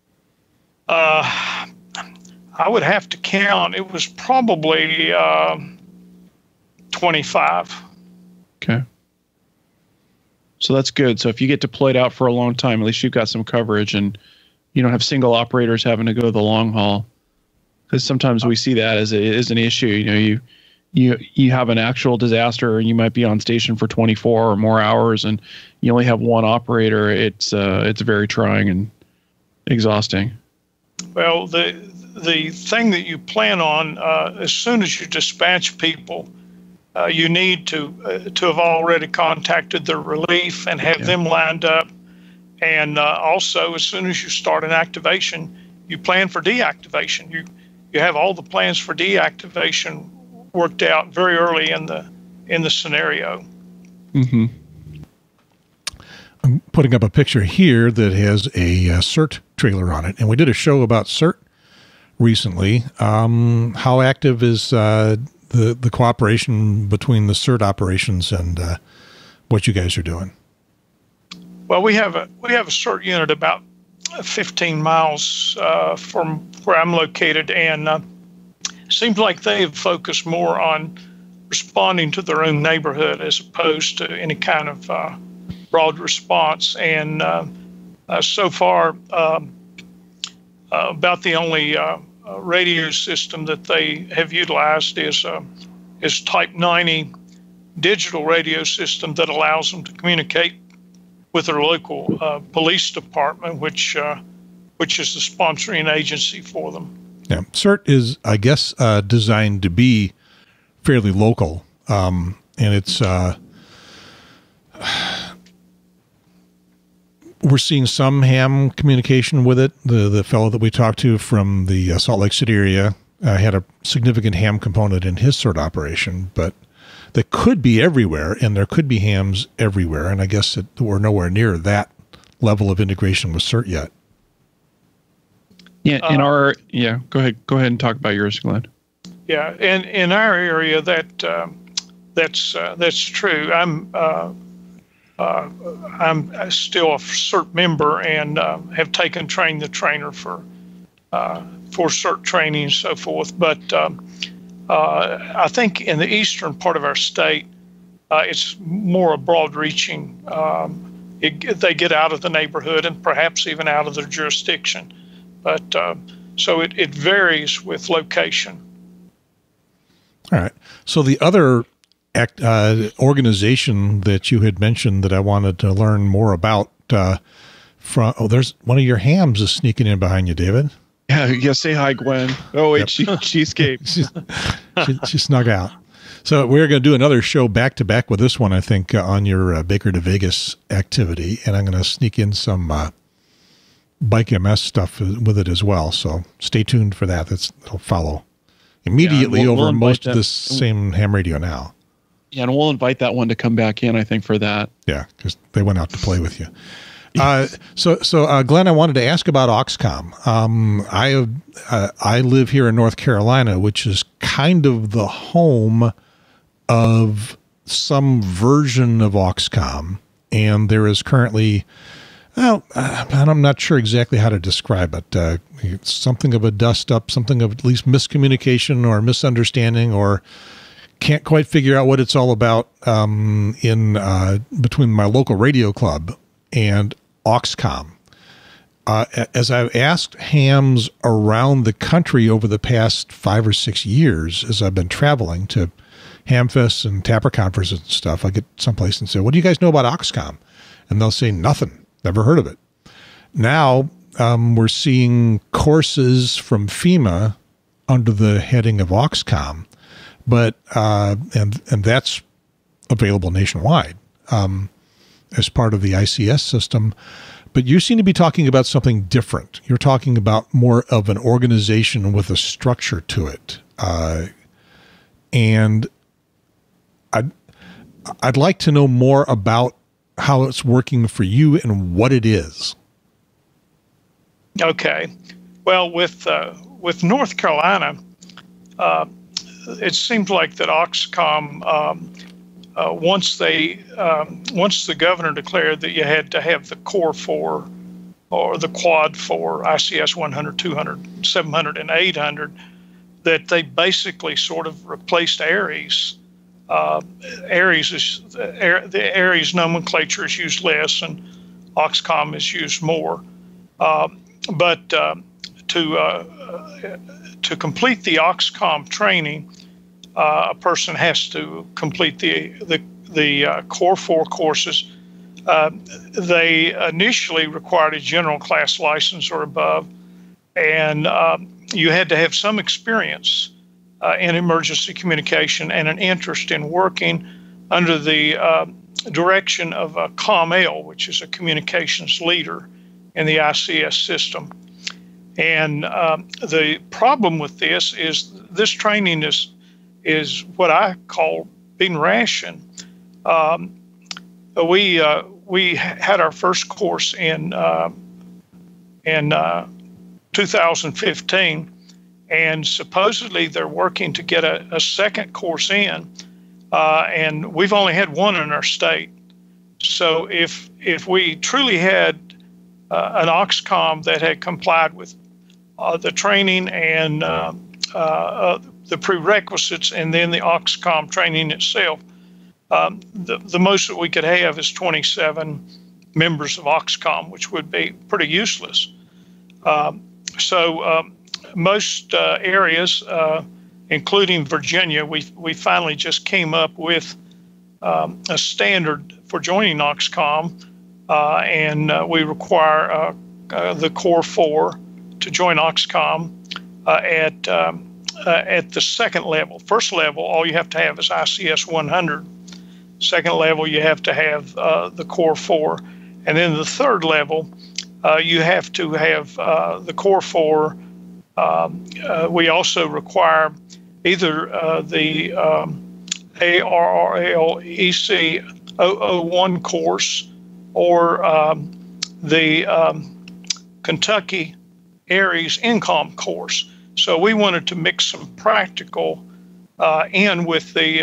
I would have to count. It was probably 25. Okay. So that's good. So if you get deployed out for a long time, at least you've got some coverage, and you don't have single operators having to go the long haul. Because sometimes we see that as an issue. You have an actual disaster, and you might be on station for 24 or more hours, and you only have one operator. It's very trying and exhausting. Well, the thing that you plan on as soon as you dispatch people, you need to have already contacted the relief and have them lined up. And also, as soon as you start an activation, you plan for deactivation. You have all the plans for deactivation worked out very early in the scenario. Mm-hmm. I'm putting up a picture here that has a CERT trailer on it, and we did a show about CERT recently. How active is the cooperation between the CERT operations and what you guys are doing? Well, we have a CERT unit about 15 miles from where I'm located, and seems like they've focused more on responding to their own neighborhood as opposed to any kind of broad response. And so far, about the only radio system that they have utilized is Type 90 digital radio system that allows them to communicate with their local police department, which is the sponsoring agency for them. Yeah, CERT is, I guess, designed to be fairly local, and it's we're seeing some ham communication with it. The fellow that we talked to from the Salt Lake City area had a significant ham component in his CERT operation, but that could be everywhere, and there could be hams everywhere, and I guess we're nowhere near that level of integration with CERT yet. Yeah, go ahead and talk about yours, Glenn. Yeah, in our area, that's true. I'm still a CERT member and have trained the trainer for CERT training and so forth. But I think in the eastern part of our state, it's more a broad-reaching. They get out of the neighborhood and perhaps even out of their jurisdiction. But so it varies with location. All right. So the other organization that you had mentioned that I wanted to learn more about, there's one of your hams is sneaking in behind you, David. Yeah. Say hi, Gwen. Oh wait, yep. she escaped. she snuck out. So we're going to do another show back to back with this one, I think, on your Baker to Vegas activity, and I'm going to sneak in some Bike MS stuff with it as well. So stay tuned for that. It'll follow immediately over most of this same ham radio now. Yeah, and we'll invite that one to come back in, I think, for that. Yeah, because they went out to play with you. So Glenn, I wanted to ask about OXCOM. I live here in North Carolina, which is kind of the home of some version of OXCOM, and there is currently, I'm not sure exactly how to describe it. It's something of a dust-up, something of at least miscommunication or misunderstanding, or can't quite figure out what it's all about in between my local radio club and OXCOM. As I've asked hams around the country over the past 5 or 6 years, as I've been traveling to hamfests and tapper conferences and stuff, I get someplace and say, "What do you guys know about OXCOM?" And they'll say, "Nothing. Never heard of it." Now we're seeing courses from FEMA under the heading of OXCOM, but and that's available nationwide as part of the ICS system. But you seem to be talking about something different. You're talking about more of an organization with a structure to it, and I'd like to know more about how it's working for you and what it is. Okay. Well, with North Carolina, it seems like that OXCOM, once the governor declared that you had to have the core 4 or the quad 4, ICS 100, 200, 700, and 800, that they basically sort of replaced ARES. The ARES nomenclature is used less, and OXCOM is used more. But to complete the OXCOM training, a person has to complete the core 4 courses. They initially required a general class license or above, and you had to have some experience in emergency communication and an interest in working under the direction of a COM-L, which is a communications leader in the ICS system. And the problem with this is this training is what I call being rationed. We had our first course in 2015, and supposedly they're working to get a second course in, and we've only had one in our state. So if we truly had an OXCOM that had complied with the training and the prerequisites, and then the OXCOM training itself, the most that we could have is 27 members of OXCOM, which would be pretty useless. So most areas, including Virginia, we finally just came up with a standard for joining OXCOM, and we require the core 4 to join OXCOM. at the second level. First level, all you have to have is ICS 100. Second level, you have to have the Core 4. And then the third level, you have to have the Core 4. We also require either the ARRL EC 001 course or the Kentucky Aries EmComm course. So we wanted to mix some practical in with the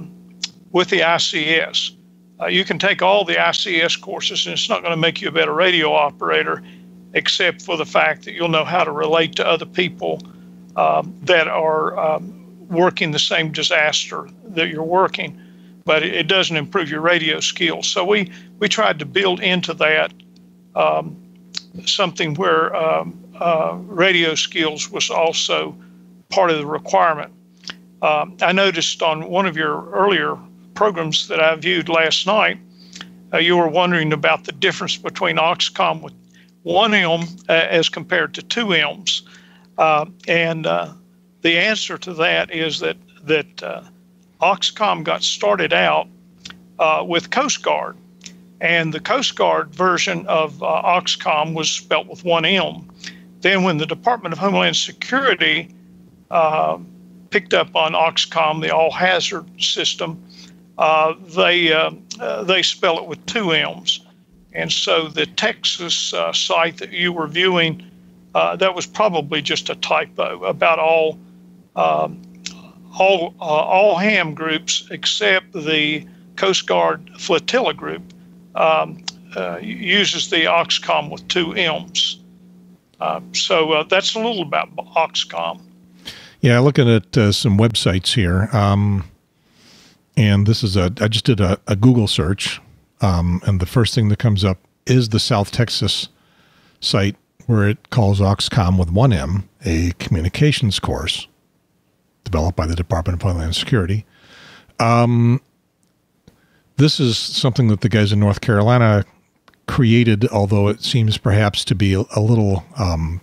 ICS. You can take all the ICS courses, and it's not going to make you a better radio operator, except for the fact that you'll know how to relate to other people that are working the same disaster that you're working. But it doesn't improve your radio skills. So we tried to build into that something where radio skills was also part of the requirement. I noticed on one of your earlier programs that I viewed last night, you were wondering about the difference between OxComm with 1 ELM as compared to 2 ELMs. And the answer to that is that OxComm got started out with Coast Guard. And the Coast Guard version of OxComm was spelt with 1 ELM. Then when the Department of Homeland Security picked up on OxComm, the all-hazard system, they spell it with 2 ELMs. And so the Texas site that you were viewing, that was probably just a typo about all ham groups except the Coast Guard flotilla group uses the OxComm with 2 ELMs. So that's a little about OxComm. Yeah, looking at some websites here, and this is I just did a Google search, and the first thing that comes up is the South Texas site where it calls OxComm with 1 M a communications course developed by the Department of Homeland Security. This is something that the guys in North Carolina created, although it seems perhaps to be a little, I'm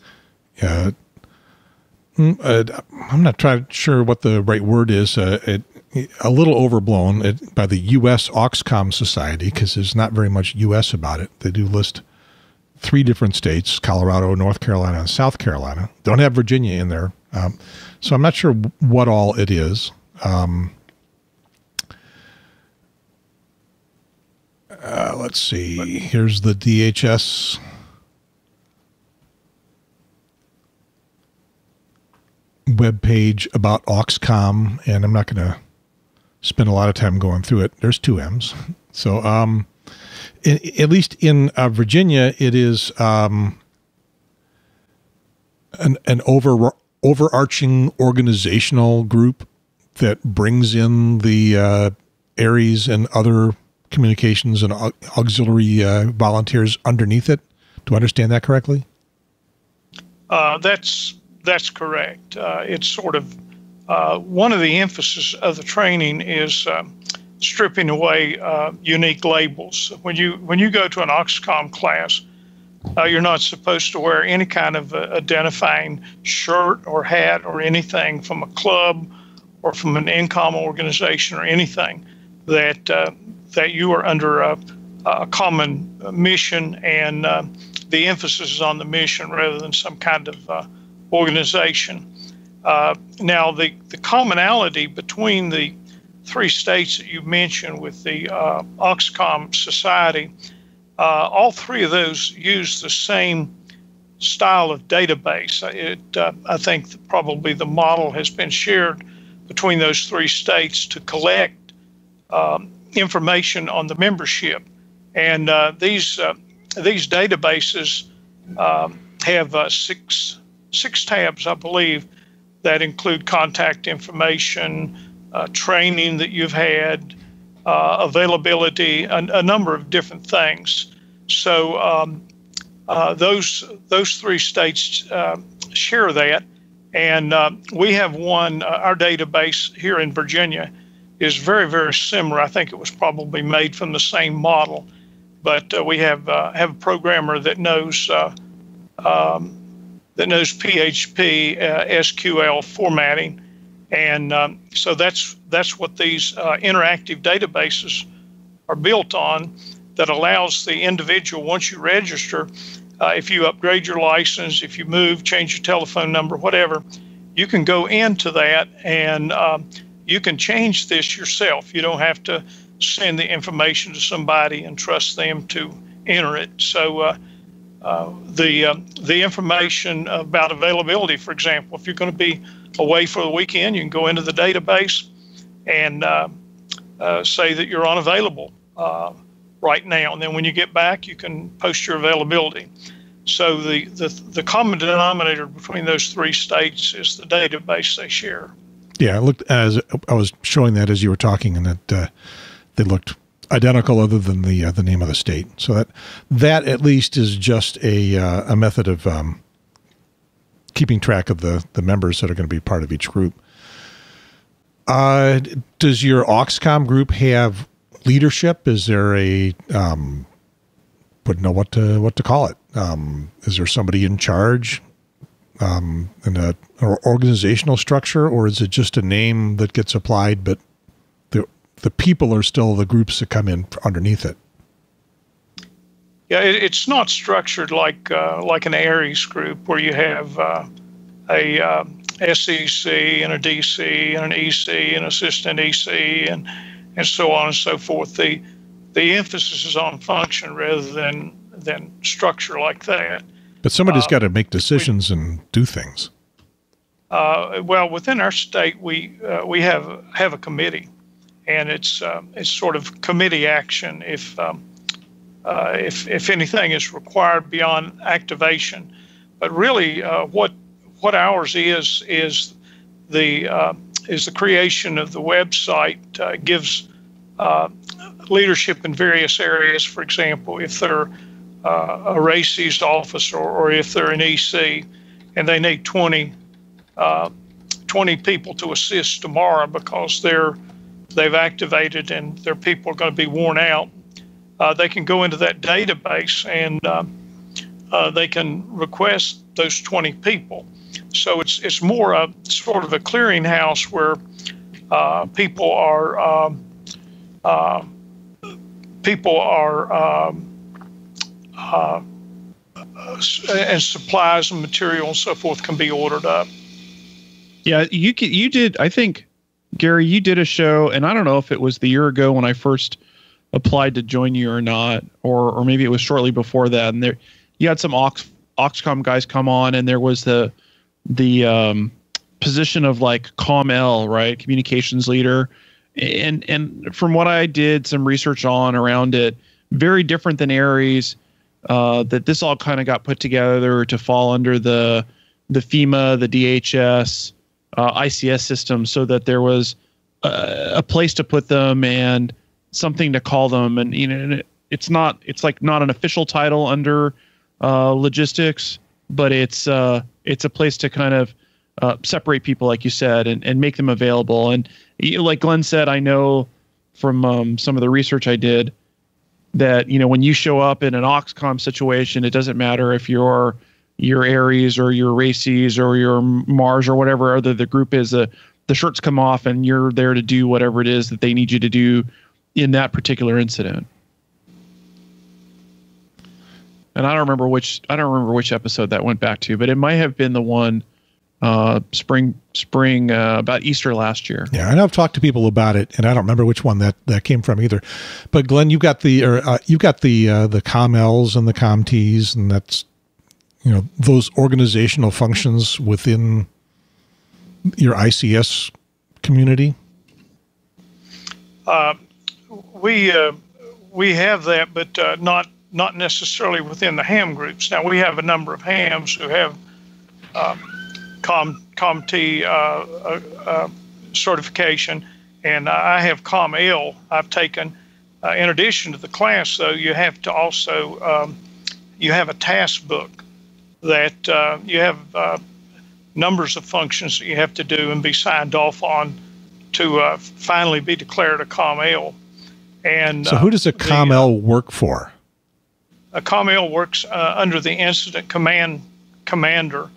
not sure what the right word is, a little overblown by the U.S. OxComm Society, because there's not very much U.S. about it. They do list 3 different states, Colorado, North Carolina, and South Carolina. Don't have Virginia in there. So I'm not sure what all it is. Let's see. Here's the DHS webpage about OxComm, and I'm not going to spend a lot of time going through it. There's 2 M's. So at least in Virginia, it is an overarching organizational group that brings in the Aries and other communications and auxiliary volunteers underneath it. Do I understand that correctly? That's correct. It's sort of one of the emphasis of the training is stripping away unique labels. When you go to an OxComm class, you're not supposed to wear any kind of identifying shirt or hat or anything from a club or from an EmComm organization or anything that you are under a common mission, and the emphasis is on the mission rather than some kind of organization. Now, the commonality between the 3 states that you mentioned with the OxComm Society, all 3 of those use the same style of database. I think probably the model has been shared between those 3 states to collect information on the membership, and these databases have six tabs, I believe, that include contact information, training that you've had, availability, a number of different things. So those 3 states share that, and we have one. Our database here in Virginia is very, very similar. I think it was probably made from the same model, but we have a programmer that knows that knows PHP, SQL formatting, and so that's what these interactive databases are built on. That allows the individual, once you register, if you upgrade your license, if you move, change your telephone number, whatever, you can go into that and you can change this yourself. You don't have to send the information to somebody and trust them to enter it. So the information about availability, for example, if you're going to be away for the weekend, you can go into the database and say that you're unavailable right now. And then when you get back, you can post your availability. So the common denominator between those three states is the database they share. Yeah, I looked as I was showing that as you were talking, and that they looked identical, other than the name of the state. So that at least is just a method of keeping track of the members that are going to be part of each group. Does your AUXCOM group have leadership? Is there a wouldn't know what to call it? Is there somebody in charge in an organizational structure, or is it just a name that gets applied, but the people are still the groups that come in underneath it? Yeah, it's not structured like an Aries group where you have a SEC and a DC and an EC and assistant EC and so on and so forth. The emphasis is on function rather than structure like that. But somebody's got to make decisions and do things. Well, within our state, we have a committee, and it's sort of committee action if anything is required beyond activation. But really, what ours is the creation of the website. Gives leadership in various areas. For example, if they're a races officer or if they're an EC and they need 20 people to assist tomorrow because they've activated and their people are going to be worn out, they can go into that database and they can request those 20 people. So it's more a sort of a clearinghouse where people are and supplies and material and so forth can be ordered up. Yeah, you did. I think, Gary, you did a show, and I don't know if it was the year ago when I first applied to join you or not, or maybe it was shortly before that. And you had some AUXCOM guys come on, and there was the position of like CommL, right, communications leader, and from what I did some research on around it, very different than Aries. That this all kind of got put together to fall under the FEMA, the DHS, ICS system, so that there was a place to put them and something to call them. And it's like not an official title under logistics, but it's a place to kind of separate people, like you said, and make them available. And like Glenn said, I know from some of the research I did that, when you show up in an AUXCOM situation, it doesn't matter if you're Aries or your Races or your Mars or whatever other the group is, the shirts come off and you're there to do whatever it is that they need you to do in that particular incident. And I don't remember which episode that went back to, but it might have been the one spring about Easter last year. Yeah, I know I've talked to people about it, and I don't remember which one that came from either. But Glenn, you've got the CommLs and the CommTs, and that's those organizational functions within your ICS community. We have that, but not necessarily within the ham groups. Now we have a number of hams who have CommT certification, and I have CommL. I've taken, in addition to the class, though, you have to also you have a task book that you have numbers of functions that you have to do and be signed off on to finally be declared a CommL. And so, who does a CommL work for? A CommL works under the incident commander.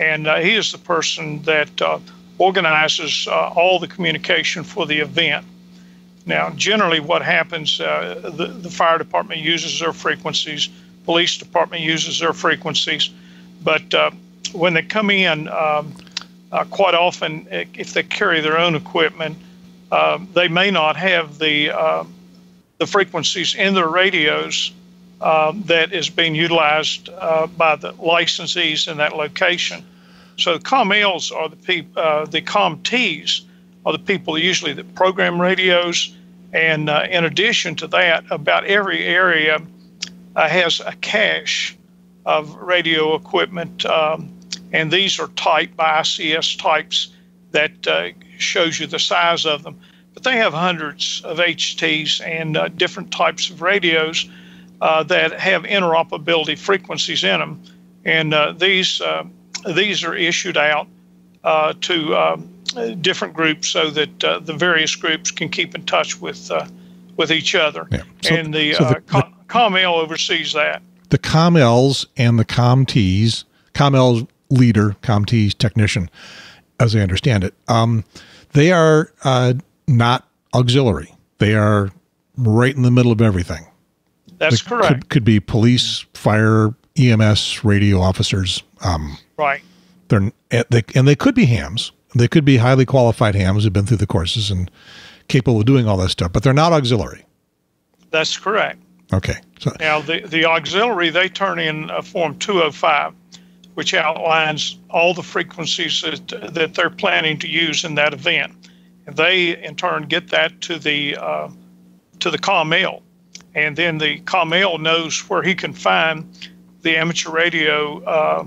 and he is the person that organizes all the communication for the event. Now, generally what happens, the fire department uses their frequencies, police department uses their frequencies, but when they come in, quite often, if they carry their own equipment, they may not have the frequencies in their radios that is being utilized by the licensees in that location. So CommLs are the CommTs are the people usually that program radios, and in addition to that, about every area has a cache of radio equipment, and these are typed by ICS types that shows you the size of them. But they have hundreds of HTs and different types of radios that have interoperability frequencies in them, and these are issued out to different groups so that the various groups can keep in touch with each other. Yeah. And the CommL oversees that. The CommLs and the CommTs, CommL's leader, CommT's technician, as I understand it, they are not auxiliary. They are right in the middle of everything. That's correct. Could be police, fire, EMS, radio officers. Right. They could be hams. They could be highly qualified hams who've been through the courses and capable of doing all that stuff, but they're not auxiliary. That's correct. Okay. So now the auxiliary, they turn in a Form 205, which outlines all the frequencies that they're planning to use in that event. And they, in turn, get that to the CommL. And then the CommL knows where he can find the amateur radio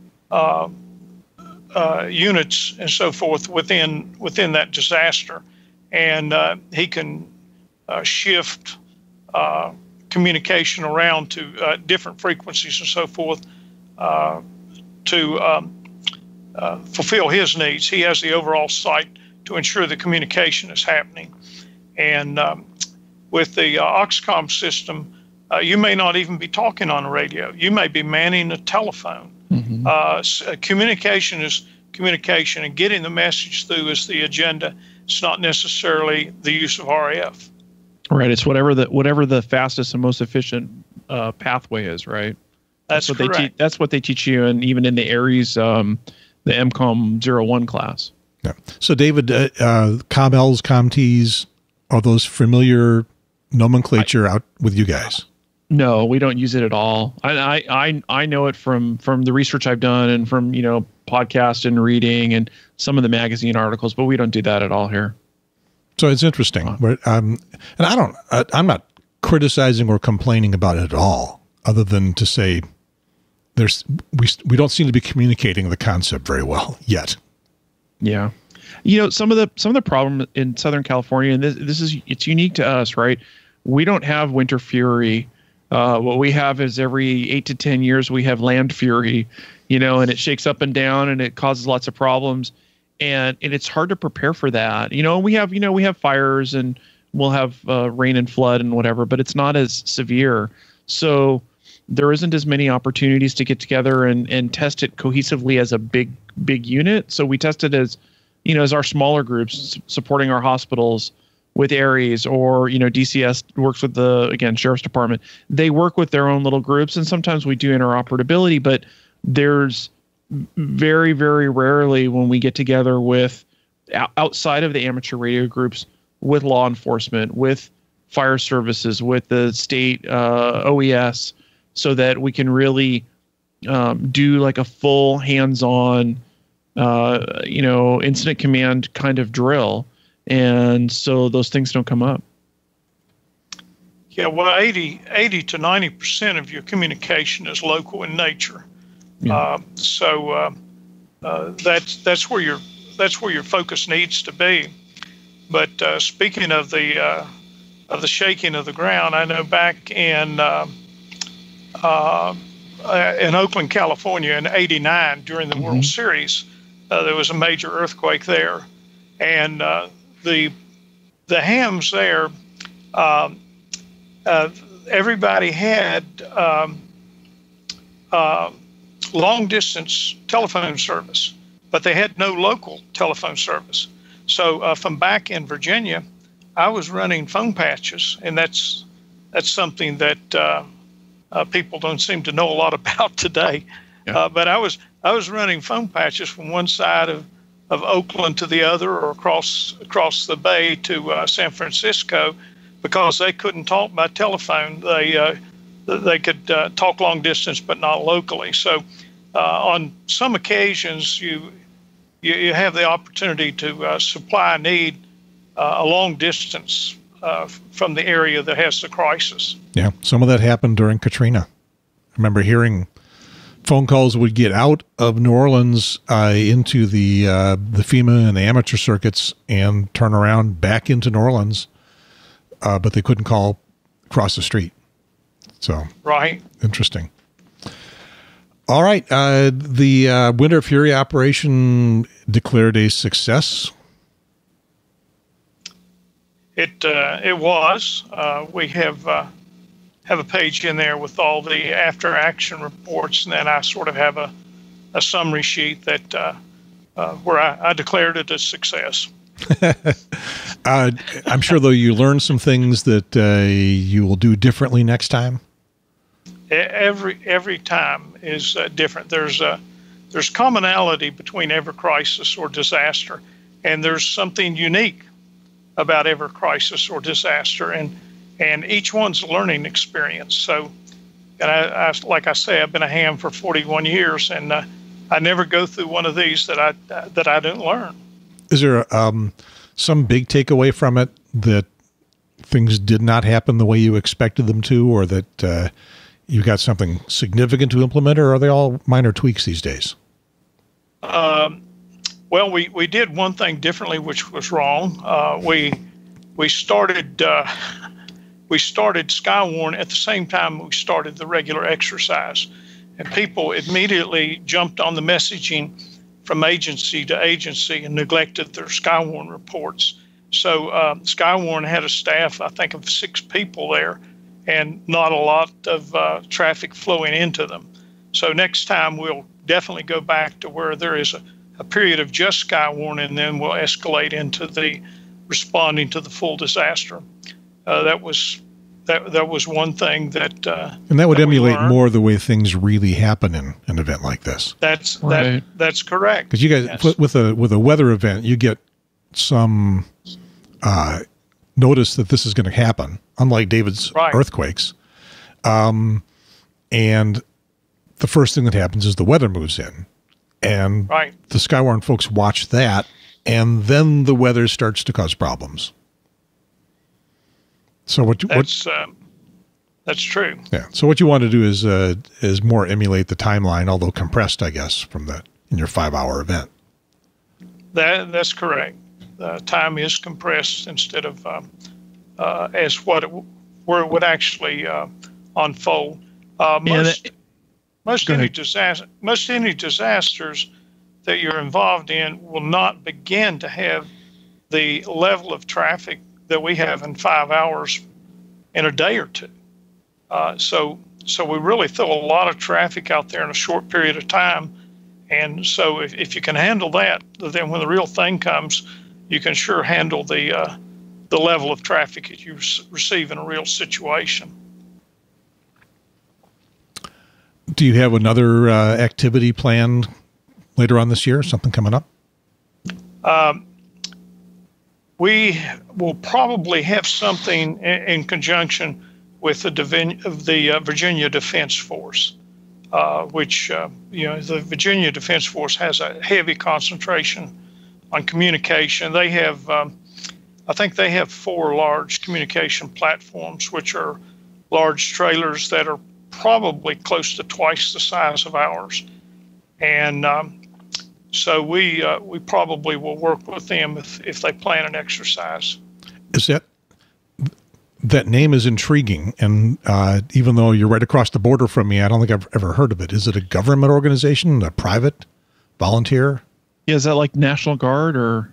units and so forth within that disaster, and he can shift communication around to different frequencies and so forth to fulfill his needs. He has the overall sight to ensure the communication is happening. And with the OXCOM system, you may not even be talking on a radio. You may be manning a telephone. Mm-hmm. Communication is communication, and getting the message through is the agenda. It's not necessarily the use of RF. Right. It's whatever the fastest and most efficient pathway is. Right. That's what correct. That's what they teach you, and even in the ARES, the EmComm 01 class. Yeah. So, David, CommLs, CommTs, are those familiar nomenclature out with you guys? No, we don't use it at all. I know it from the research I've done and from podcast and reading and some of the magazine articles, but we don't do that at all here. So it's interesting. And I'm not criticizing or complaining about it at all, other than to say we don't seem to be communicating the concept very well yet. Yeah. Some of the problem in Southern California, and it's unique to us, right? We don't have winter fury. What we have is every 8 to 10 years, we have land fury, and it shakes up and down and it causes lots of problems. And it's hard to prepare for that. We have fires and we'll have rain and flood and whatever, but it's not as severe. So there isn't as many opportunities to get together and test it cohesively as a big unit. So we test it as our smaller groups supporting our hospitals with ARES, or DCS works with the Sheriff's Department. They work with their own little groups, and sometimes we do interoperability, but there's very, very rarely when we get together with outside of the amateur radio groups with law enforcement, with fire services, with the state OES, so that we can really do like a full hands-on incident command kind of drill. And so those things don't come up. Yeah, well, 80 to 90% of your communication is local in nature. Yeah. That's where your focus needs to be. But speaking of the shaking of the ground, I know back in Oakland, California, in '89 during the World Series, there was a major earthquake there, and the hams there, everybody had long-distance telephone service, but they had no local telephone service. So from back in Virginia, I was running phone patches, and that's something that people don't seem to know a lot about today. Yeah. But I was running phone patches from one side of Oakland to the other, or across the bay to San Francisco, because they couldn't talk by telephone. They could talk long distance, but not locally. So on some occasions, you have the opportunity to supply a need a long distance from the area that has the crisis. Yeah, some of that happened during Katrina. I remember hearing phone calls would get out of New Orleans into the FEMA and the amateur circuits and turn around back into New Orleans, but they couldn't call across the street. So, right. Interesting. All right. The Winter Fury operation declared a success. It was. We have a page in there with all the after action reports, and then I sort of have a summary sheet that where I declared it a success. I'm sure, though, you learned some things that you will do differently next time. Every time is different. There's commonality between every crisis or disaster, and there's something unique about every crisis or disaster, and each one's a learning experience. So, and I like I say, I've been a ham for 41 years, and I never go through one of these that I didn't learn. Is there some big takeaway from it, that things did not happen the way you expected them to, or that you got something significant to implement, or are they all minor tweaks these days? Well, we did one thing differently, which was wrong. We started Skywarn at the same time we started the regular exercise, and people immediately jumped on the messaging from agency to agency and neglected their Skywarn reports. So Skywarn had a staff, I think, of 6 people there, and not a lot of traffic flowing into them. So next time we'll definitely go back to where there is a period of just Skywarn, and then we'll escalate into the responding to the full disaster. That was one thing that and that would emulate more the way things really happen in an event like this. That's correct. Because you guys, yes, with a weather event, you get some notice that this is going to happen, unlike David's earthquakes. And the first thing that happens is the weather moves in, and the Skywarn folks watch that, and then the weather starts to cause problems. So that's true. Yeah. So what you want to do is more emulate the timeline, although compressed, I guess, from in your 5-hour event. That's correct. The time is compressed instead of as where it would actually unfold. Most any disasters that you're involved in will not begin to have the level of traffic that we have in 5 hours in a day or two. So we really throw a lot of traffic out there in a short period of time. And so if you can handle that, then when the real thing comes, you can sure handle the level of traffic that you receive in a real situation. Do you have another activity planned later on this year? Something coming up? We will probably have something in conjunction with the Virginia Defense Force, which the Virginia Defense Force has a heavy concentration on communication. They have, I think they have 4 large communication platforms, which are large trailers that are probably close to twice the size of ours, and so we probably will work with them if they plan an exercise. Is that name is intriguing, and even though you're right across the border from me, I don't think I've ever heard of it. Is it a government organization, a private, volunteer? Yeah, is that like National Guard or?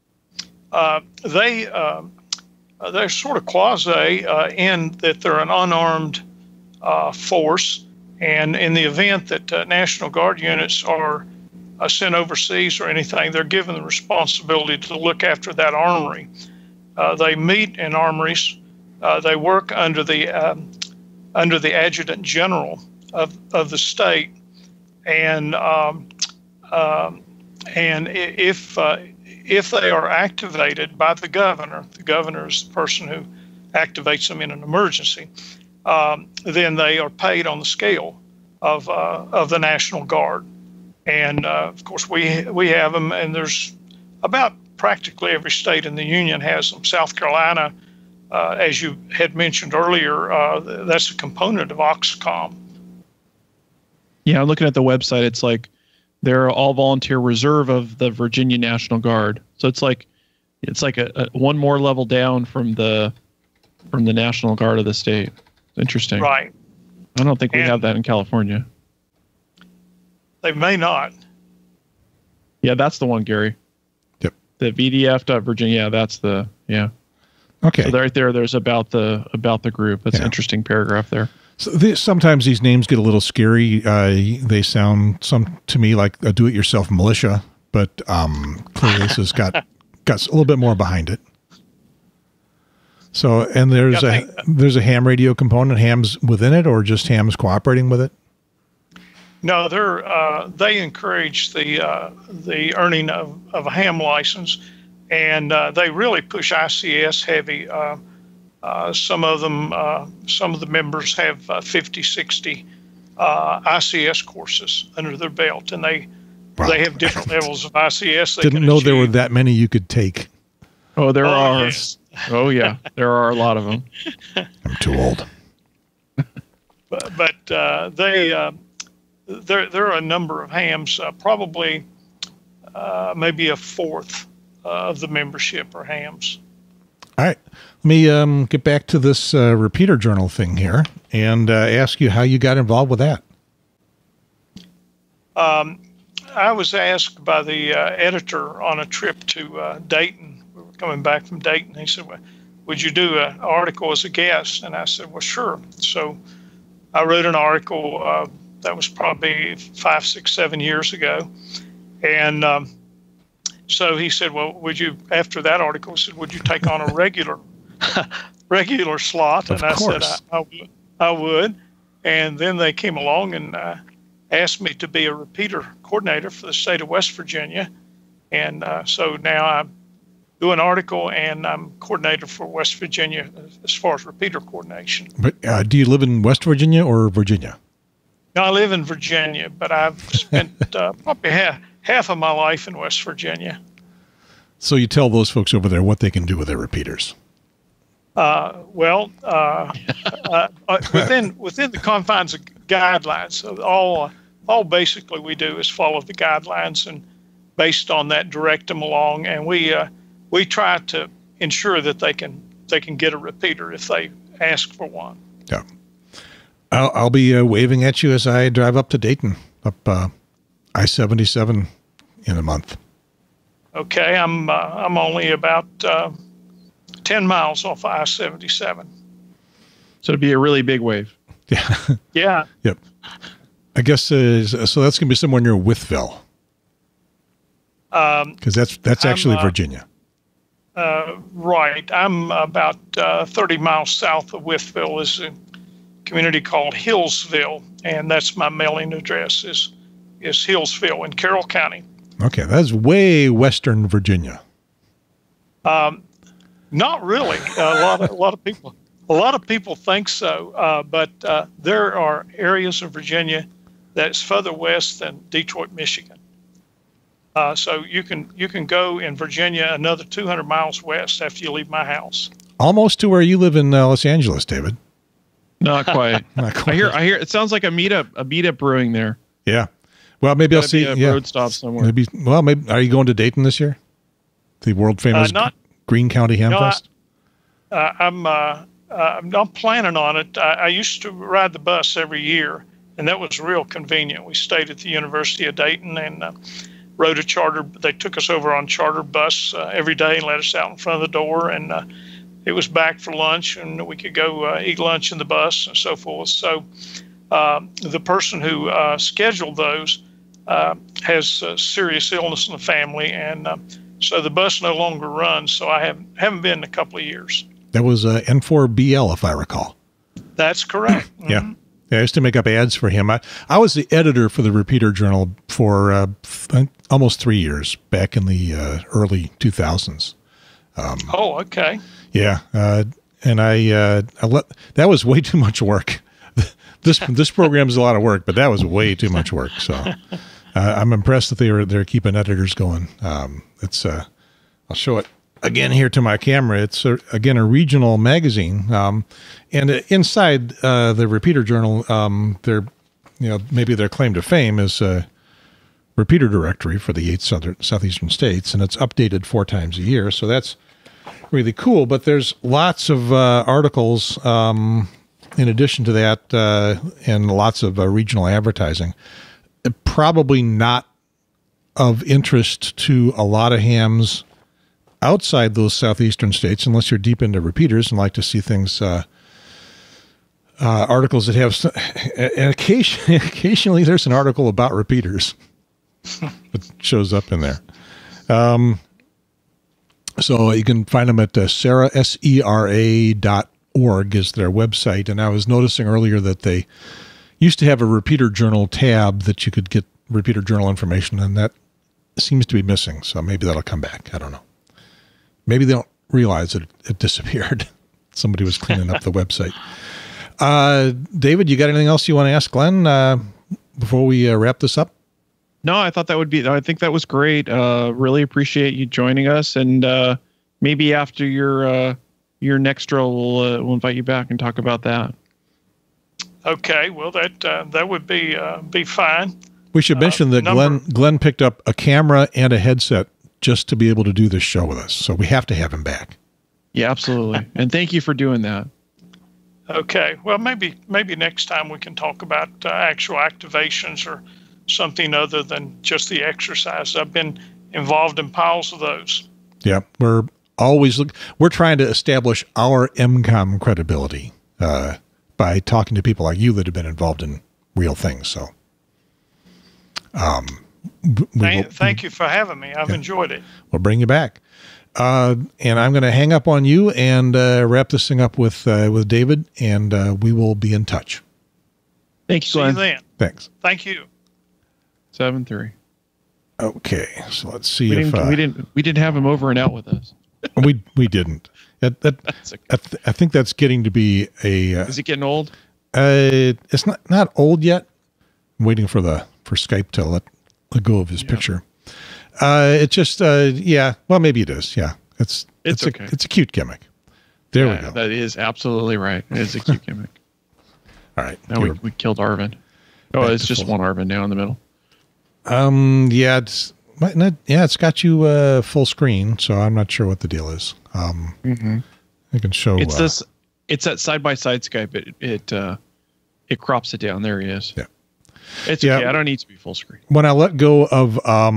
They're sort of quasi in that they're an unarmed force, And in the event that National Guard units are sent overseas or anything, they're given the responsibility to look after that armory. They meet in armories. They work under the adjutant general of the state, and if they are activated by the governor is the person who activates them in an emergency, then they are paid on the scale of the National Guard. And of course, we have them, and there's about practically every state in the Union has them. South Carolina, as you had mentioned earlier, that's a component of EmComm. Yeah, I'm looking at the website. It's like they're all volunteer reserve of the Virginia National Guard. So it's like a one more level down from the National Guard of the state. Interesting. Right. I don't think we have that in California. They may not. Yeah, that's the one, Gary. Yep. The VDF.Virginia. Yeah, that's the Okay. So right there's about the group. That's an interesting paragraph there. So sometimes these names get a little scary. They sound to me like a do-it-yourself militia, but clearly this has got a little bit more behind it. So, and there's a ham radio component, hams within it, or just hams cooperating with it? No, they encourage the earning of a ham license, and they really push ICS heavy. Some of the members have 50, 60 ICS courses under their belt, and they have different levels of ICS. Didn't know there were that many you could take. Oh, there are. Yes. Oh, yeah. There are a lot of them. I'm too old. But there are a number of hams, probably maybe a fourth of the membership are hams. All right. Let me get back to this repeater journal thing here and ask you how you got involved with that. I was asked by the editor on a trip to Dayton. We were coming back from Dayton. He said, well, would you do an article as a guest? And I said, well, sure. So I wrote an article that was probably 5, 6, 7 years ago. And so he said, well, after that article, he said, would you take on a regular slot? And I said, I would. And then they came along and asked me to be a repeater coordinator for the state of West Virginia. And so now I do an article, and I'm coordinator for West Virginia as far as repeater coordination. But do you live in West Virginia or Virginia? No, I live in Virginia, but I've spent probably half of my life in West Virginia. So you tell those folks over there what they can do with their repeaters. Within the confines of guidelines, so all basically we do is follow the guidelines, and based on that, direct them along, and we try to ensure that they can get a repeater if they ask for one. Yeah. I'll be waving at you as I drive up to Dayton, up I-77 in a month. Okay, I'm only about 10 miles off I-77. So it'd be a really big wave. Yeah. Yeah. Yep. I guess so. That's going to be somewhere near Wytheville, because that's actually Virginia. Right. I'm about 30 miles south of Wytheville. Is a community called Hillsville, and that's my mailing address is Hillsville in Carroll County. Okay, that's way western Virginia. Not really. A lot of people think so, but there are areas of Virginia that's further west than Detroit, Michigan. So you can go in Virginia another 200 miles west after you leave my house. Almost to where you live in Los Angeles, David. Not quite. Not quite. I hear. It sounds like a meetup brewing there. Yeah. Well, maybe I'll see. A road stop somewhere. Maybe. Are you going to Dayton this year? The world famous Greene County Ham Fest. I'm not planning on it. I used to ride the bus every year, and that was real convenient. We stayed at the University of Dayton and rode a charter. They took us over on charter bus every day and let us out in front of the door, and it was back for lunch, and we could go eat lunch in the bus and so forth. So the person who scheduled those has serious illness in the family, and so the bus no longer runs. So I haven't been in a couple of years. That was N4BL, if I recall. That's correct. Yeah. I used to make up ads for him. I was the editor for the Repeater Journal for almost 3 years back in the early 2000s. Oh, okay. Yeah. And that was way too much work. This program is a lot of work, but that was way too much work. So I'm impressed that they're keeping editors going. I'll show it again here to my camera. It's again a regional magazine, and inside the Repeater Journal, maybe their claim to fame is a repeater directory for the 8 southeastern states, and it's updated 4 times a year. So that's really cool. But there's lots of articles in addition to that, and lots of regional advertising. Probably not of interest to a lot of hams outside those southeastern states, unless you're deep into repeaters and like to see things, articles that have, and occasionally there's an article about repeaters that shows up in there. So you can find them at SERA, SERA.org is their website. And I was noticing earlier that they used to have a Repeater Journal tab that you could get Repeater Journal information, and that seems to be missing. So maybe that'll come back. I don't know. Maybe they don't realize it disappeared. Somebody was cleaning up the website. David, you got anything else you want to ask Glenn before we wrap this up? No, I think that was great. Really appreciate you joining us. And maybe after your next drill, we'll invite you back and talk about that. Okay. Well, that would be fine. We should mention that Glenn picked up a camera and a headset just to be able to do this show with us. So we have to have him back. Yeah, absolutely. And thank you for doing that. Okay. Well, maybe next time we can talk about actual activations or something other than just the exercise. I've been involved in piles of those. Yeah. We're trying to establish our EmComm credibility by talking to people like you that have been involved in real things. So, thank you for having me. I've enjoyed it. We'll bring you back. And I'm going to hang up on you and wrap this thing up with David, and we will be in touch. Thank you, Glenn. See you then. Thanks. Thank you. 7-3. Okay, so let's see we didn't have him over and out with us. we didn't. That's okay. I think that's getting to be a. Is it getting old? It's not old yet. I'm waiting for Skype to let go of his picture. It just yeah. Well, maybe it is. Yeah, it's okay. It's a cute gimmick. There we go. That is absolutely right. It is a cute gimmick. All right. Now we killed Arvin. Oh, it's just one Arvin now in the middle. Yeah, it's got you full screen, so I'm not sure what the deal is. I can show. It's that side-by-side Skype. It crops it down. There he is. Yeah. It's okay. I don't need to be full screen. When I let go of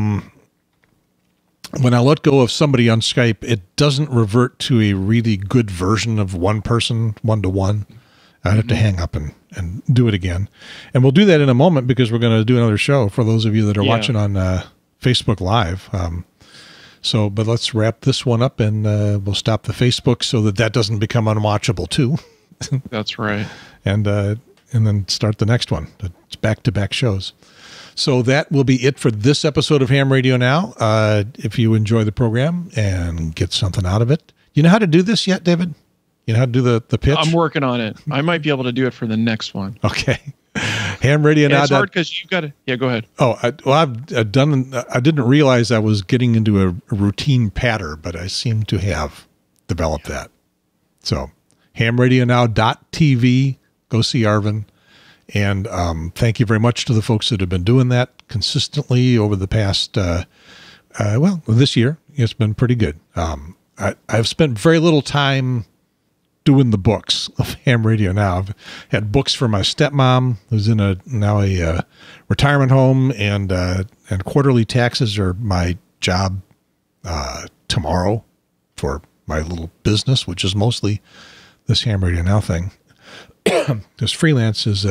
somebody on Skype, it doesn't revert to a really good version of one person, one-to-one. I have to hang up and do it again. And we'll do that in a moment because we're going to do another show for those of you that are watching on Facebook Live. But let's wrap this one up and we'll stop the Facebook so that doesn't become unwatchable too. That's right. And then start the next one. It's back-to-back shows. So that will be it for this episode of Ham Radio Now. If you enjoy the program and get something out of it. You know how to do this yet, David? You know how to do the pitch? I'm working on it. I might be able to do it for the next one. Okay. Ham Radio Now. It's hard because you got to. Yeah, go ahead. Oh, I've done. I didn't realize I was getting into a routine pattern, but I seem to have developed that. So, hamradionow.tv. Go see Arvin. And thank you very much to the folks that have been doing that consistently over the past, this year. It's been pretty good. I've spent very little time doing the books of Ham Radio Now. I've had books for my stepmom, who's in a retirement home, and quarterly taxes are my job tomorrow for my little business, which is mostly this Ham Radio Now thing. Because freelance is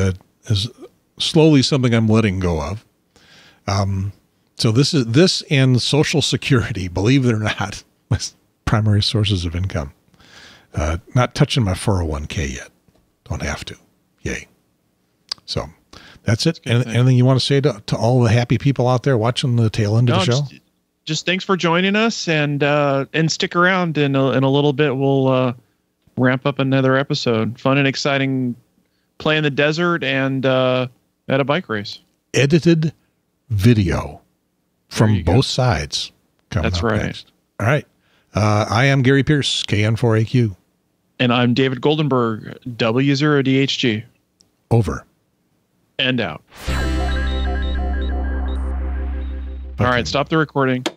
is slowly something I'm letting go of. So this and Social Security, believe it or not, my primary sources of income. Not touching my 401k yet. Don't have to. Yay. So that's it. Anything you want to say to all the happy people out there watching the tail end of the show? Just thanks for joining us, and stick around. In a little bit, we'll ramp up another episode. Fun and exciting play in the desert and at a bike race. Edited video from both sides. That's right. Next. All right. I am Gary Pierce, KN4AQ. And I'm David Goldenberg, W0DHG. Over. And out. All right, stop the recording.